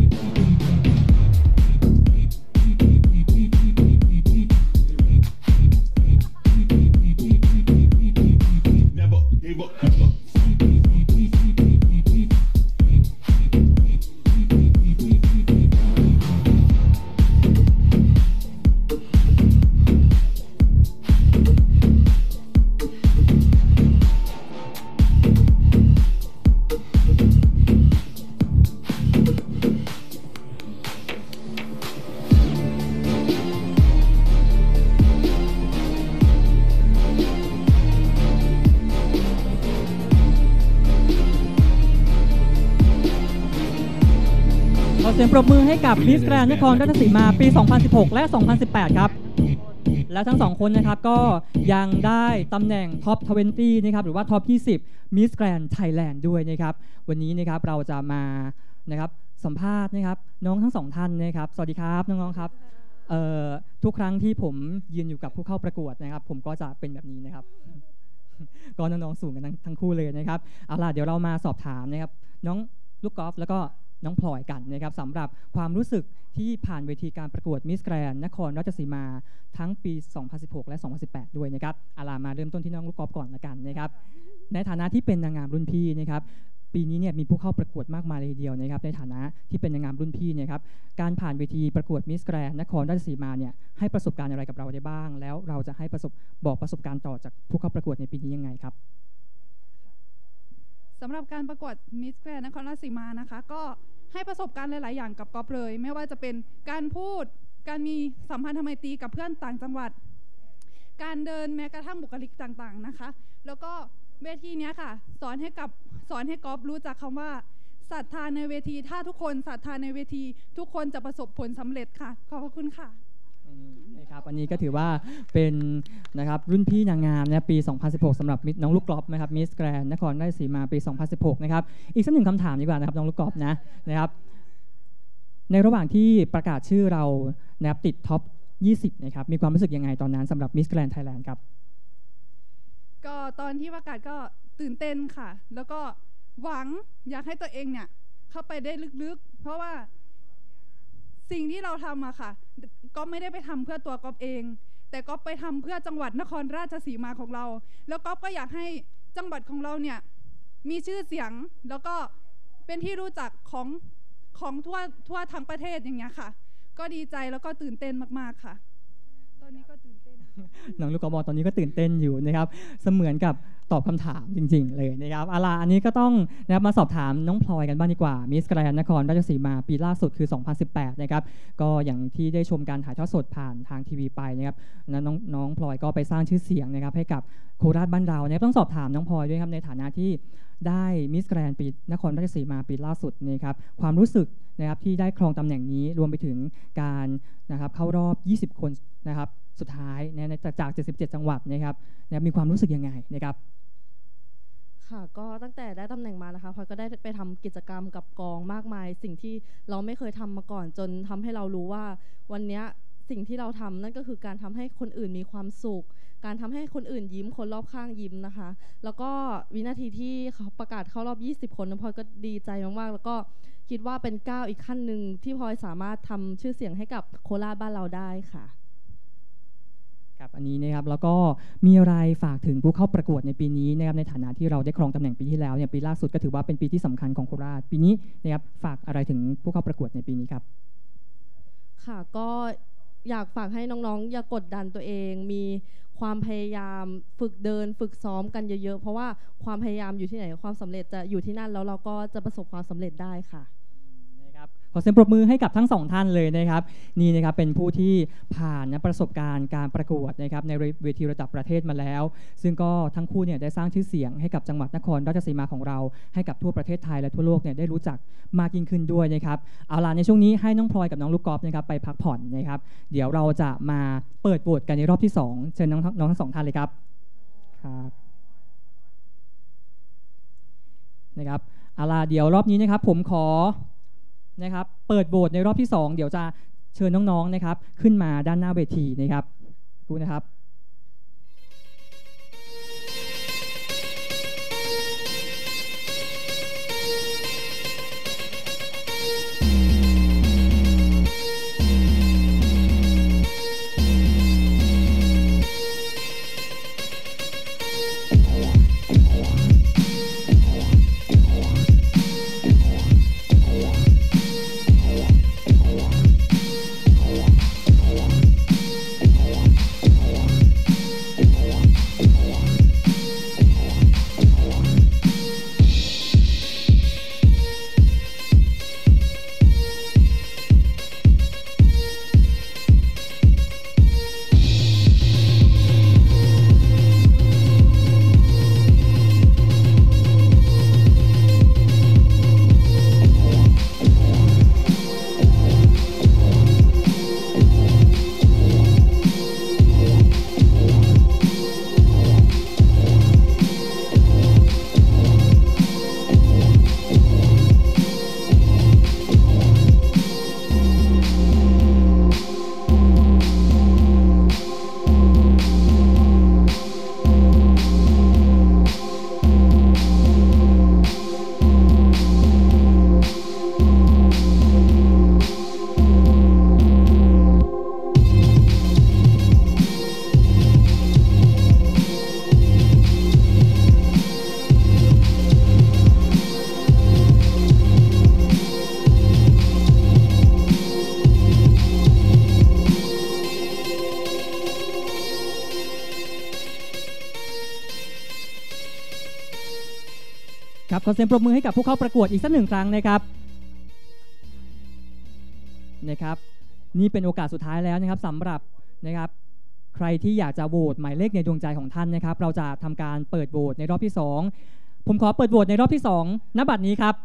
เสียงปรบมือให้กับมิสแกรนด์นครราชสีมาปี สองพันสิบหก และ สองพันสิบแปด ครับและทั้งสองคนนะครับก็ยังได้ตำแหน่งท็อป ยี่สิบ นะครับหรือว่าท็อป ยี่สิบ มิสแกรนด์ไทยแลนด์ด้วยนะครับวันนี้นะครับเราจะมานะครับสัมภาษณ์นะครับน้องทั้งสองท่านนะครับสวัสดีครับน้องๆครับทุกครั้งที่ผมยืนอยู่กับผู้เข้าประกวดนะครับผมก็จะเป็นแบบนี้นะครับก็น้องๆสูงกันทั้งทั้งคู่เลยนะครับเอาล่ะเดี๋ยวเรามาสอบถามนะครับน้องลูกกอล์ฟแล้วก็น้องพลอยกันนะครับสำหรับความรู้สึกที่ผ่านเวทีการประกวดมิสแกรนด์นครราชสีมาทั้งปี สองพันสิบหก และ สองพันสิบแปด ด้วยนะครับเอาล่ะมาเริ่มต้นที่น้องลูกกอล์ฟก่อนละกันนะครับในฐานะที่เป็นนางงามรุ่นพี่นะครับปีนี้เนี่ยมีผู้เข้าประกวดมากมายเลยทีเดียวนะครับในฐานะที่เป็นนางงามรุ่นพี่เนี่ยครับการผ่านเวทีประกวดมิสแกรนด์นครราชสีมาเนี่ยให้ประสบการณ์อะไรกับเราได้บ้างแล้วเราจะให้ประสบบอกประสบการณ์ต่อจากผู้เข้าประกวดในปีนี้ยังไงครับสำหรับการประกวดมิสแกรนด์นครราชสีมานะคะก็ให้ประสบการณ์หลายๆอย่างกับก๊อฟเลยไม่ว่าจะเป็นการพูดการมีสัมพันธไมตรีกับเพื่อนต่างจังหวัดการเดินแม้กระทั่งบุคลิกต่างๆนะคะแล้วก็เวทีนี้ค่ะสอนให้กับสอนให้ก๊อฟรู้จักคำว่าศรัทธาในเวทีถ้าทุกคนศรัทธาในเวทีทุกคนจะประสบผลสำเร็จค่ะขอบคุณค่ะนะครับอันนี้ก็ถือว่าเป็นนะครับรุ่นพี่นางงามนะปี สองพันสิบหก สำหรับน้องลูกกอล์ฟนะครับมิสแกรนด์นครราชสีมาปี สองพันสิบหก นะครับอีกสักหนึ่งคำถามดีกว่านะครับน้องลูกกอล์ฟนะนะครับในระหว่างที่ประกาศชื่อเรานะครับติดท็อป ยี่สิบ นะครับมีความรู้สึกยังไงตอนนั้นสำหรับมิสแกรนด์ไทยแลนด์ครับก็ตอนที่ประกาศก็ตื่นเต้นค่ะแล้วก็หวังอยากให้ตัวเองเนี่ยขเข้าไปได้ลึกๆเพราะว่าสิ่งที่เราทำอะค่ะก็ไม่ได้ไปทำเพื่อตัวก๊อฟเองแต่ก๊อฟไปทำเพื่อจังหวัดนครราชสีมาของเราแล้วก๊อฟก็อยากให้จังหวัดของเราเนี่ยมีชื่อเสียงแล้วก็เป็นที่รู้จักของของทั่วทั่วทั้งประเทศอย่างเงี้ยค่ะก็ดีใจแล้วก็ตื่นเต้นมากๆค่ะตอนนี้ก็ตื่นเต้นน้องลูกกอล์ฟตอนนี้ก็ตื่นเต้นอยู่นะครับเสมือนกับตอบคำถามจริงๆเลยนะครับเอาล่ะอันนี้ก็ต้องนะครับมาสอบถามน้องพลอยกันบ้างดีกว่ามิสแกรนด์นครราชสีมาปีล่าสุดคือสองพันสิบแปดนะครับก็อย่างที่ได้ชมการถ่ายทอดสดผ่านทางทีวีไปนะครับนั้นน้องน้องพลอยก็ไปสร้างชื่อเสียงนะครับให้กับโคราชบ้านเรานะครับต้องสอบถามน้องพลอยด้วยครับในฐานะที่ได้มิสแกรนด์ปีนครราชสีมาปีล่าสุดนะครับความรู้สึกนะครับที่ได้ครองตำแหน่งนี้รวมไปถึงการนะครับเข้ารอบยี่สิบคนนะครับสุดท้ายในจากเจ็ดสิบเจ็ดจังหวัดนะครับนะมีความรู้สึกยังไงนะครับค่ะก็ตั้งแต่ได้ตำแหน่งมานะคะพลอยก็ได้ไปทำกิจกรรมกับกองมากมายสิ่งที่เราไม่เคยทำมาก่อนจนทำให้เรารู้ว่าวันนี้สิ่งที่เราทำนั่นก็คือการทำให้คนอื่นมีความสุขการทำให้คนอื่นยิ้มคนรอบข้างยิ้มนะคะแล้วก็วินาทีที่เขาประกาศเข้ารอบยี่สิบคนพลอยก็ดีใจมากๆแล้วก็คิดว่าเป็นก้าวอีกขั้นหนึ่งที่พลอยสามารถทำชื่อเสียงให้กับโคราชบ้านเราได้ค่ะครับอันนี้นะครับแล้วก็มีอะไรฝากถึงผู้เข้าประกวดในปีนี้นะครับในฐานะที่เราได้ครองตำแหน่งปีที่แล้วเนี่ยปีล่าสุดก็ถือว่าเป็นปีที่สำคัญของโคราชปีนี้นะครับฝากอะไรถึงผู้เข้าประกวดในปีนี้ครับค่ะก็อยากฝากให้น้องๆอย่ากดดันตัวเองมีความพยายามฝึกเดินฝึกซ้อมกันเยอะๆเพราะว่าความพยายามอยู่ที่ไหนความสำเร็จจะอยู่ที่นั่นแล้วเราก็จะประสบความสำเร็จได้ค่ะขอเสียงปรบมือให้กับทั้งสองท่านเลยนะครับนี่นะครับเป็นผู้ที่ผ่านนะประสบการณ์การประกวดนะครับในเวทีระดับประเทศมาแล้วซึ่งก็ทั้งคู่เนี่ยได้สร้างชื่อเสียงให้กับจังหวัดนครราชสีมาของเราให้กับทั่วประเทศไทยและทั่วโลกเนี่ยได้รู้จักมากยิ่งขึ้นด้วยนะครับเอาล่ะในช่วงนี้ให้น้องพลอยกับน้องลูกกอล์ฟนะครับไปพักผ่อนนะครับเดี๋ยวเราจะมาเปิดโหวตกันในรอบที่สองเชิญน้องน้องทั้งสองท่านเลยครับครับนะครับเอาล่ะเดี๋ยวรอบนี้นะครับผมขอนะครับเปิดโหวตในรอบที่สองเดี๋ยวจะเชิญน้องๆนะครับขึ้นมาด้านหน้าเวทีนะครับดูนะครับครับขอเสียงปรบมือให้กับผู้เข้าประกวดอีกสักหนึ่งครั้งนะครับนะครับนี่เป็นโอกาสสุดท้ายแล้วนะครับสำหรับนะครับใครที่อยากจะโหวตหมายเลขในดวงใจของท่านนะครับเราจะทำการเปิดโหวตในรอบที่สองผมขอเปิดโหวตในรอบที่สองณบัดนี้ครับ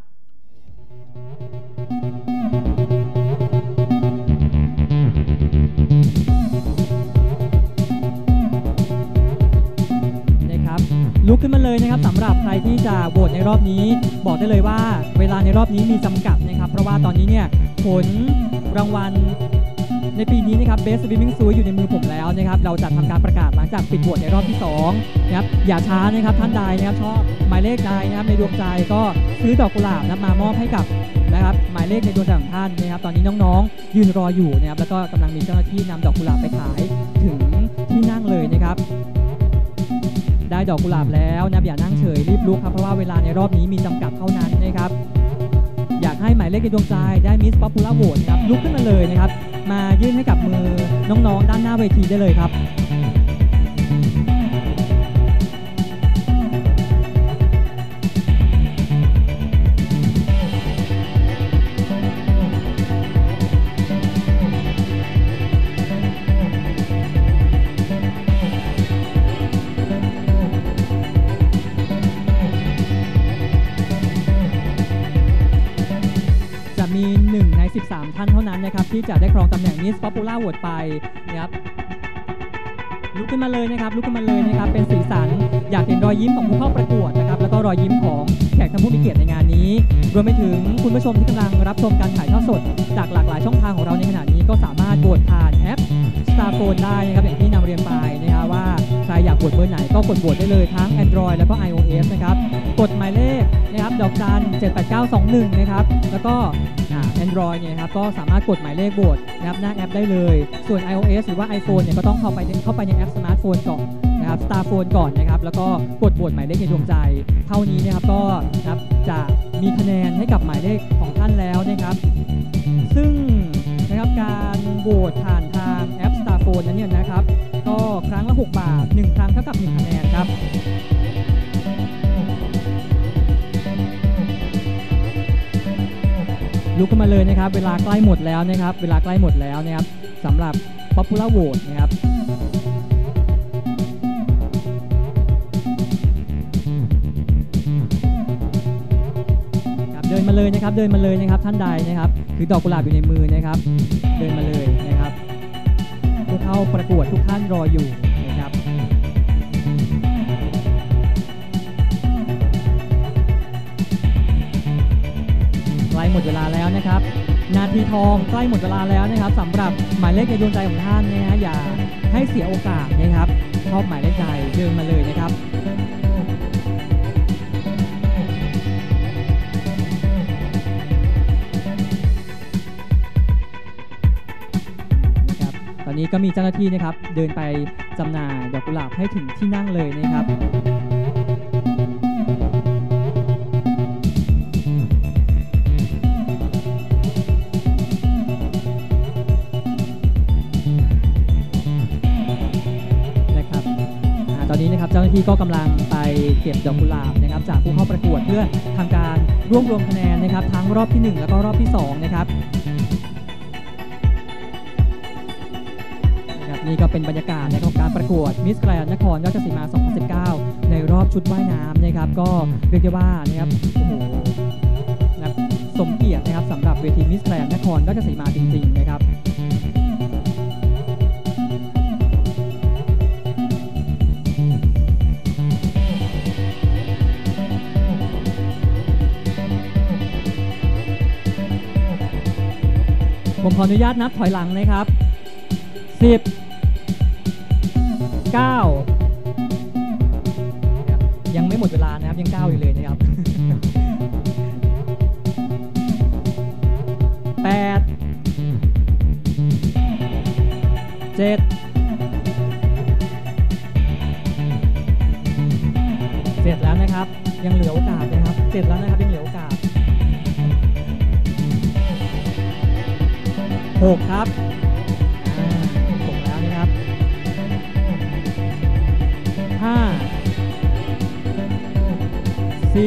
ลุกขึ้นมาเลยนะครับสำหรับใครที่จะโหวตในรอบนี้บอกได้เลยว่าเวลาในรอบนี้มีจำกัดนะครับเพราะว่าตอนนี้เนี่ยผลรางวัลในปีนี้นะครับ Best Swimming Suit อยู่ในมือผมแล้วนะครับเราจะทำการประกาศหลังจากปิดโหวตในรอบที่สองนะครับอย่าช้านะครับท่านใดนะครับชอบหมายเลขใดนะครับในดวงใจก็ซื้อดอกกุหลาบนะมามอบให้กับนะครับหมายเลขในดวงใจของท่านนะครับตอนนี้น้องๆยืนรออยู่นะครับแล้วก็กำลังมีเจ้าหน้าที่นำดอกกุหลาบไปขายถึงที่นั่งเลยนะครับได้ดอกกุหลาบแล้วนะอย่านั่งเฉยรีบลุกครับเพราะว่าเวลาในรอบนี้มีจำกัดเท่านั้นนะครับอยากให้หมายเลขในดวงใจได้มิสป๊อปปูล่าโหวตครับลุกขึ้นมาเลยนะครับมายื่นให้กับมือน้องๆด้านหน้าเวทีได้เลยครับมีหนึ่งในสิบสามท่านเท่านั้นนะครับที่จะได้ครองตำแหน่ง Miss Popular Vote ไปนะครับลุกขึ้นมาเลยนะครับลุกขึ้นมาเลยนะครับเป็นสีสันอยากเห็นรอยยิ้มของผู้เข้าประกวดนะครับแล้วก็รอยยิ้มของแขกท่านผู้มีเกียรติในงานนี้รวมไปถึงคุณผู้ชมที่กำลังรับชมการถ่ายทอดสดจากหลากหลายช่องทางของเราในขณะนี้ก็สามารถโหวตผ่านแอป Starphone ได้นะครับอย่างที่นำเรียนไปนะครับว่าใครอยากโหวตเบอร์ไหนก็กดโหวตได้เลยทั้ง Android แล้วก็ iOS นะครับกดหมายเลขนะครับดอกจันเจ็ดแปดเก้าสองหนึ่งนะครับแล้วก็Android เนี่ยครับก็สามารถกดหมายเลขโหวตนะครับหน้าแอปได้เลยส่วน iOS หรือว่า iPhone เนี่ยก็ต้องเข้าไปเข้าไปในแอปสมาร์ทโฟนก่อนนะครับ Starphone ก่อนนะครับแล้วก็กดโหวตหมายเลขในดวงใจเท่านี้นะครับก็นะครับจะมีคะแนนให้กับหมายเลขของท่านแล้วนะครับซึ่งนะครับการโหวตผ่านทางแอป Starphone นั้นเนี่ยนะครับก็ครั้งละหกบาทหนึ่งครั้งเท่ากับหนึ่งคะแนนครับลุกขึ้นมาเลยนะครับเวลาใกล้หมดแล้วนะครับเวลาใกล้หมดแล้วนะครับสำหรับ Popular Vote นะครับเดินมาเลยนะครับเดินมาเลยนะครับท่านใดนะครับถือดอกกุหลาบอยู่ในมือนะครับเดินมาเลยนะครับผู้เข้าประกวดทุกท่านรออยู่นะครับใกล้หมดเวลาแล้วนะครับนาทีทองใกล้หมดเวลาแล้วนะครับสำหรับหมายเลขในดวงใจของท่านนะฮะอย่าให้เสียโอกาสนะครับชอบหมายเลขใดเดินมาเลยนะครับตอนนี้ก็มีเจ้าหน้าที่นะครับเดินไปจำหน่ายดอกกุหลาบให้ถึงที่นั่งเลยนะครับนะครับตอนนี้นะครับเจ้าหน้าที่ก็กำลังไปเก็บดอกกุหลาบนะครับจากผู้เข้าประกวดเพื่อทำการรวบรวมคะแนนนะครับทั้งรอบที่หนึ่งแล้วก็รอบที่สองนะครับนี่ก็เป็นบรรยากาศในของการประกวด Miss Grand นครราชสีมา สองพันสิบเก้า ในรอบชุดว่ายน้ำนะครับก็เรียกได้ว่านะครับโอ้โหนะสมเกียรตินะครับสำหรับเวที Miss Grand นครราชสีมาจริงๆนะครับผมขออนุญาตนับถอยหลังนะครับสิบ เก้ายังไม่หมดเวลานะครับยังเก้าอยู่เลยนะครับแปด เจ็ด เจ็ดแล้วนะครับยังเหลือโอกาสนะครับเจ็ดแล้วนะครับยังเหลือโอกาสหกครับห้า สี่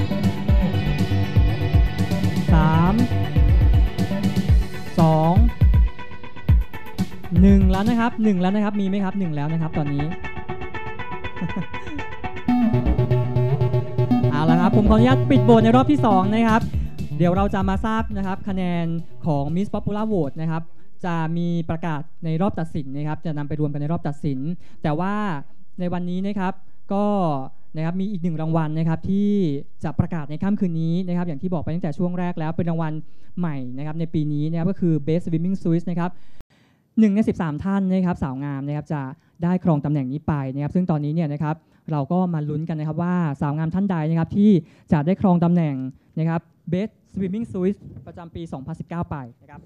สาม สอง หนึ่งแล้วนะครับหนึ่งแล้วนะครับมีไหมครับหนึ่งแล้วนะครับตอนนี้ เอาละครับผมขออนุญาตปิดโหวตในรอบที่สองนะครับเดี๋ยวเราจะมาทราบนะครับคะแนนของ Miss Popular Vote นะครับจะมีประกาศในรอบตัดสินนะครับจะนำไปรวมกันในรอบตัดสินแต่ว่าในวันนี้นะครับก็นะครับมีอีกหนึ่งรางวัลนะครับที่จะประกาศในค่ำคืนนี้นะครับอย่างที่บอกไปตั้งแต่ช่วงแรกแล้วเป็นรางวัลใหม่นะครับในปีนี้นะครับก็คือ Best Swimming Suite นะครับหนึ่งในสิบสามท่านนะครับสาวงามนะครับจะได้ครองตำแหน่งนี้ไปนะครับซึ่งตอนนี้เนี่ยนะครับเราก็มาลุ้นกันนะครับว่าสาวงามท่านใดนะครับที่จะได้ครองตำแหน่งนะครับ Best Swimming Suit ประจำปี สองพันสิบเก้า ไปนะครับ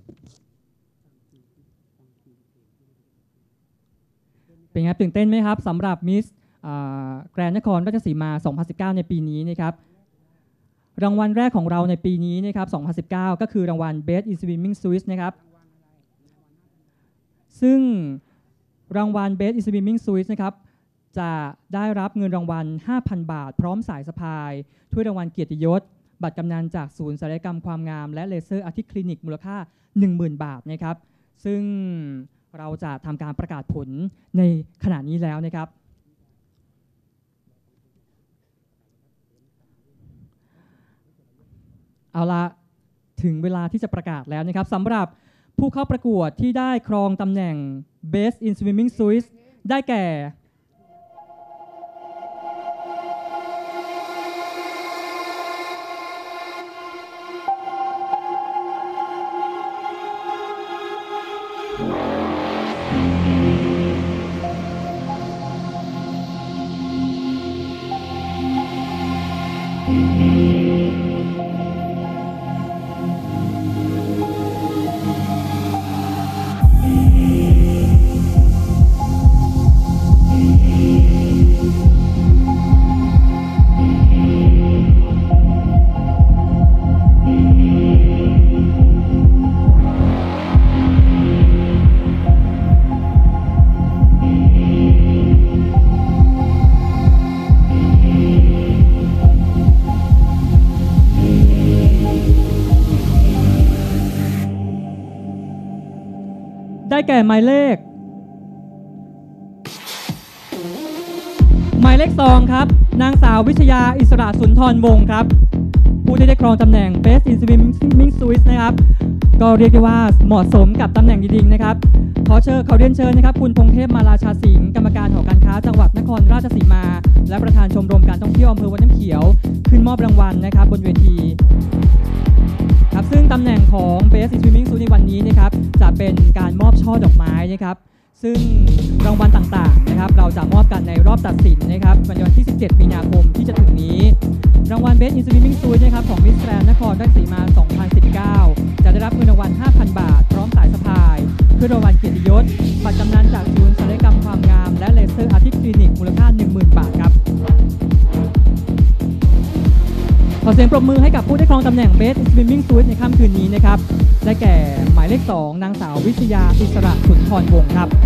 เป็นไงตื่นเต้นไหมครับสำหรับ Miss แกรนด์นครราชสีมา สองพันสิบเก้า ในปีนี้นะครับรางวัลแรกของเราในปีนี้นะครับ สองพันสิบเก้า ก็คือรางวัล Best in Swimming Suit นะครับซึ่งรางวัล Best in Swimming Suit นะครับจะได้รับเงินรางวัล ห้าพัน บาทพร้อมสายสะพายถ้วยรางวัลเกียรติยศบัตรกำนันจากศูนย์ศัลยกรรมความงามและเลเซอร์อาร์ติคลินิกมูลค่า หนึ่งหมื่น บาทนะครับซึ่งเราจะทำการประกาศผลในขณะนี้แล้วนะครับเอาละถึงเวลาที่จะประกาศแล้วนะครับสำหรับผู้เข้าประกวดที่ได้ครองตำแหน่ง Best in Swimming Suit ได้แก่ได้แก่หมายเลขหมายเลขสองครับนางสาววิชยาอิสระสุนทรวงศ์ครับผู้ที่ได้ครองตำแหน่ง Best in Swimming Suit นะครับก็เรียกได้ว่าเหมาะสมกับตำแหน่งจริงๆนะครับขอเชิญเขาเรียนเชิญนะครับคุณพงเทพมาราชาสิงห์กรรมการหอการค้าจังหวัดนครราชสีมาและประธานชมรมการท่องเที่ยวอำเภอวัดน้ำเขียวขึ้นมอบรางวัลนะครับบนเวทีครับซึ่งตำแหน่งของ Best in Swimming Suit ในวันนี้นะครับจะเป็นการมอบช่อดอกไม้นะครับซึ่งรางวัลต่างๆนะครับเราจะมอบกันในรอบตัดสินนะครับวันที่สิบเจ็ดมีนาคมที่จะถึงนี้รางวัล Best in Swimming Suit นะครับของ Miss Grand นครราชสีมา สองพันสิบเก้า จะได้รับเงินรางวัล ห้าพัน บาทพร้อมสายสะพายเพื่อรางวัลเกียรติยศบัตรกำนันจากศูนย์ศัลยกรรมความงามและเลเซอร์อาร์ติคลินิกมูลค่า หนึ่งหมื่น บาทครับขอเสียงปรบมือให้กับผู้ได้ครองตำแหน่ง Best in Swimming Suit ในค่ำคืนนี้นะครับได้แก่หมายเลขสองนางสาววิชยาอิสระสุนทรวงศ์ครับ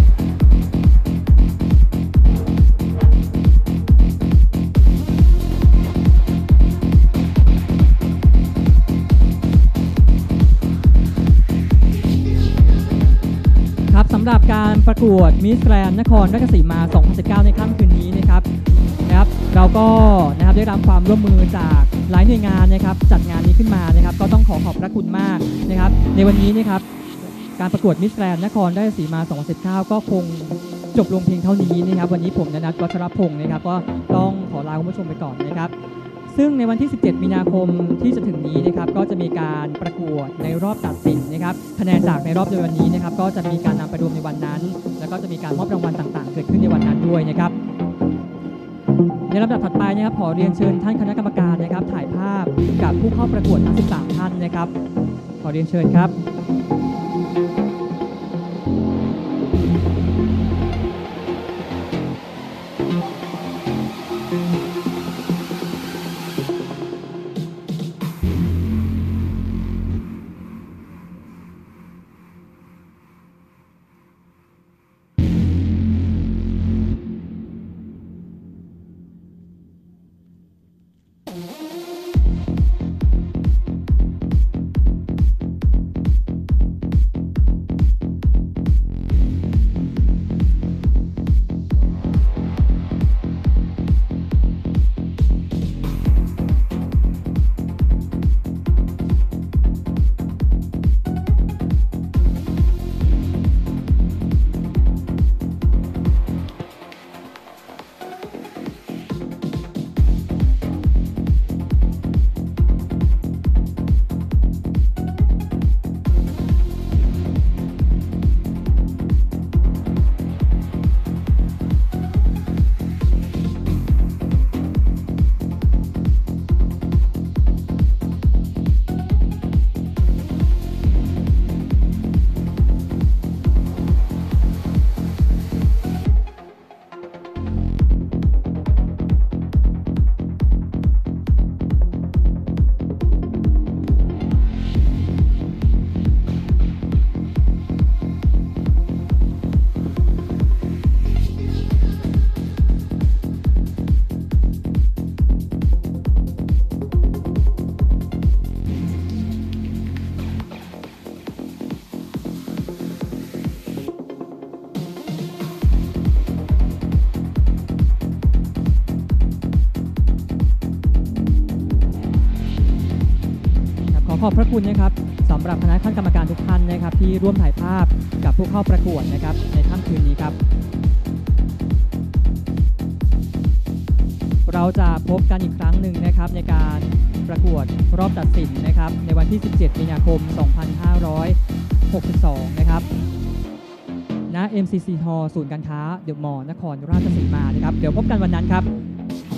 ครับสำหรับการประกวด Miss Grand นครราชสีมา สองพันสิบเก้า ในค่ำคืนนี้นะครับนะครับเราก็นะครับได้รับความร่วมมือจากหลายหน่วยงานนะครับจัดงานนี้ขึ้นมานะครับก็ต้องขอขอบพระคุณมากนะครับในวันนี้นะครับการประกวด Miss Grand นครราชสีมา สองพันสิบเก้า ก็คงจบลงเพียงเท่านี้นะครับวันนี้ผมณัฐ วัชรพงศ์นะครับก็ต้องขอลาคุณผู้ชมไปก่อนนะครับซึ่งในวันที่สิบเจ็ดมีนาคมที่จะถึงนี้นะครับก็จะมีการประกวดในรอบตัดสินนะครับคะแนนจากในรอบในวันนี้นะครับก็จะมีการนำไปรวมในวันนั้นแล้วก็จะมีการมอบรางวัลต่างๆเกิดขึ้นในวันนั้นด้วยนะครับในลำดับถัดไปนะครับขอเรียนเชิญท่านคณะกรรมการนะครับถ่ายภาพกับผู้เข้าประกวดทั้งสิบสามท่านนะครับขอเรียนเชิญครับอบพระคุณนะครับสำหรับคณะกรรมการทุกท่านนะครับที่ร่วมถ่ายภาพกับผู้เข้าประกวดนะครับในค่ำคืนนี้ครับเราจะพบกันอีกครั้งหนึ่งนะครับในการประกวดรอบตัดสินนะครับในวันที่สิบเจ็ดมีนาคมสองพันห้าร้อยหกสิบสองนะครับณ เอ็ม ซี ซี Hall ศูนย์การค้าเดอะมอลล์นครราชสีมานะครับเดี๋ยวพบกันวันนั้นครับ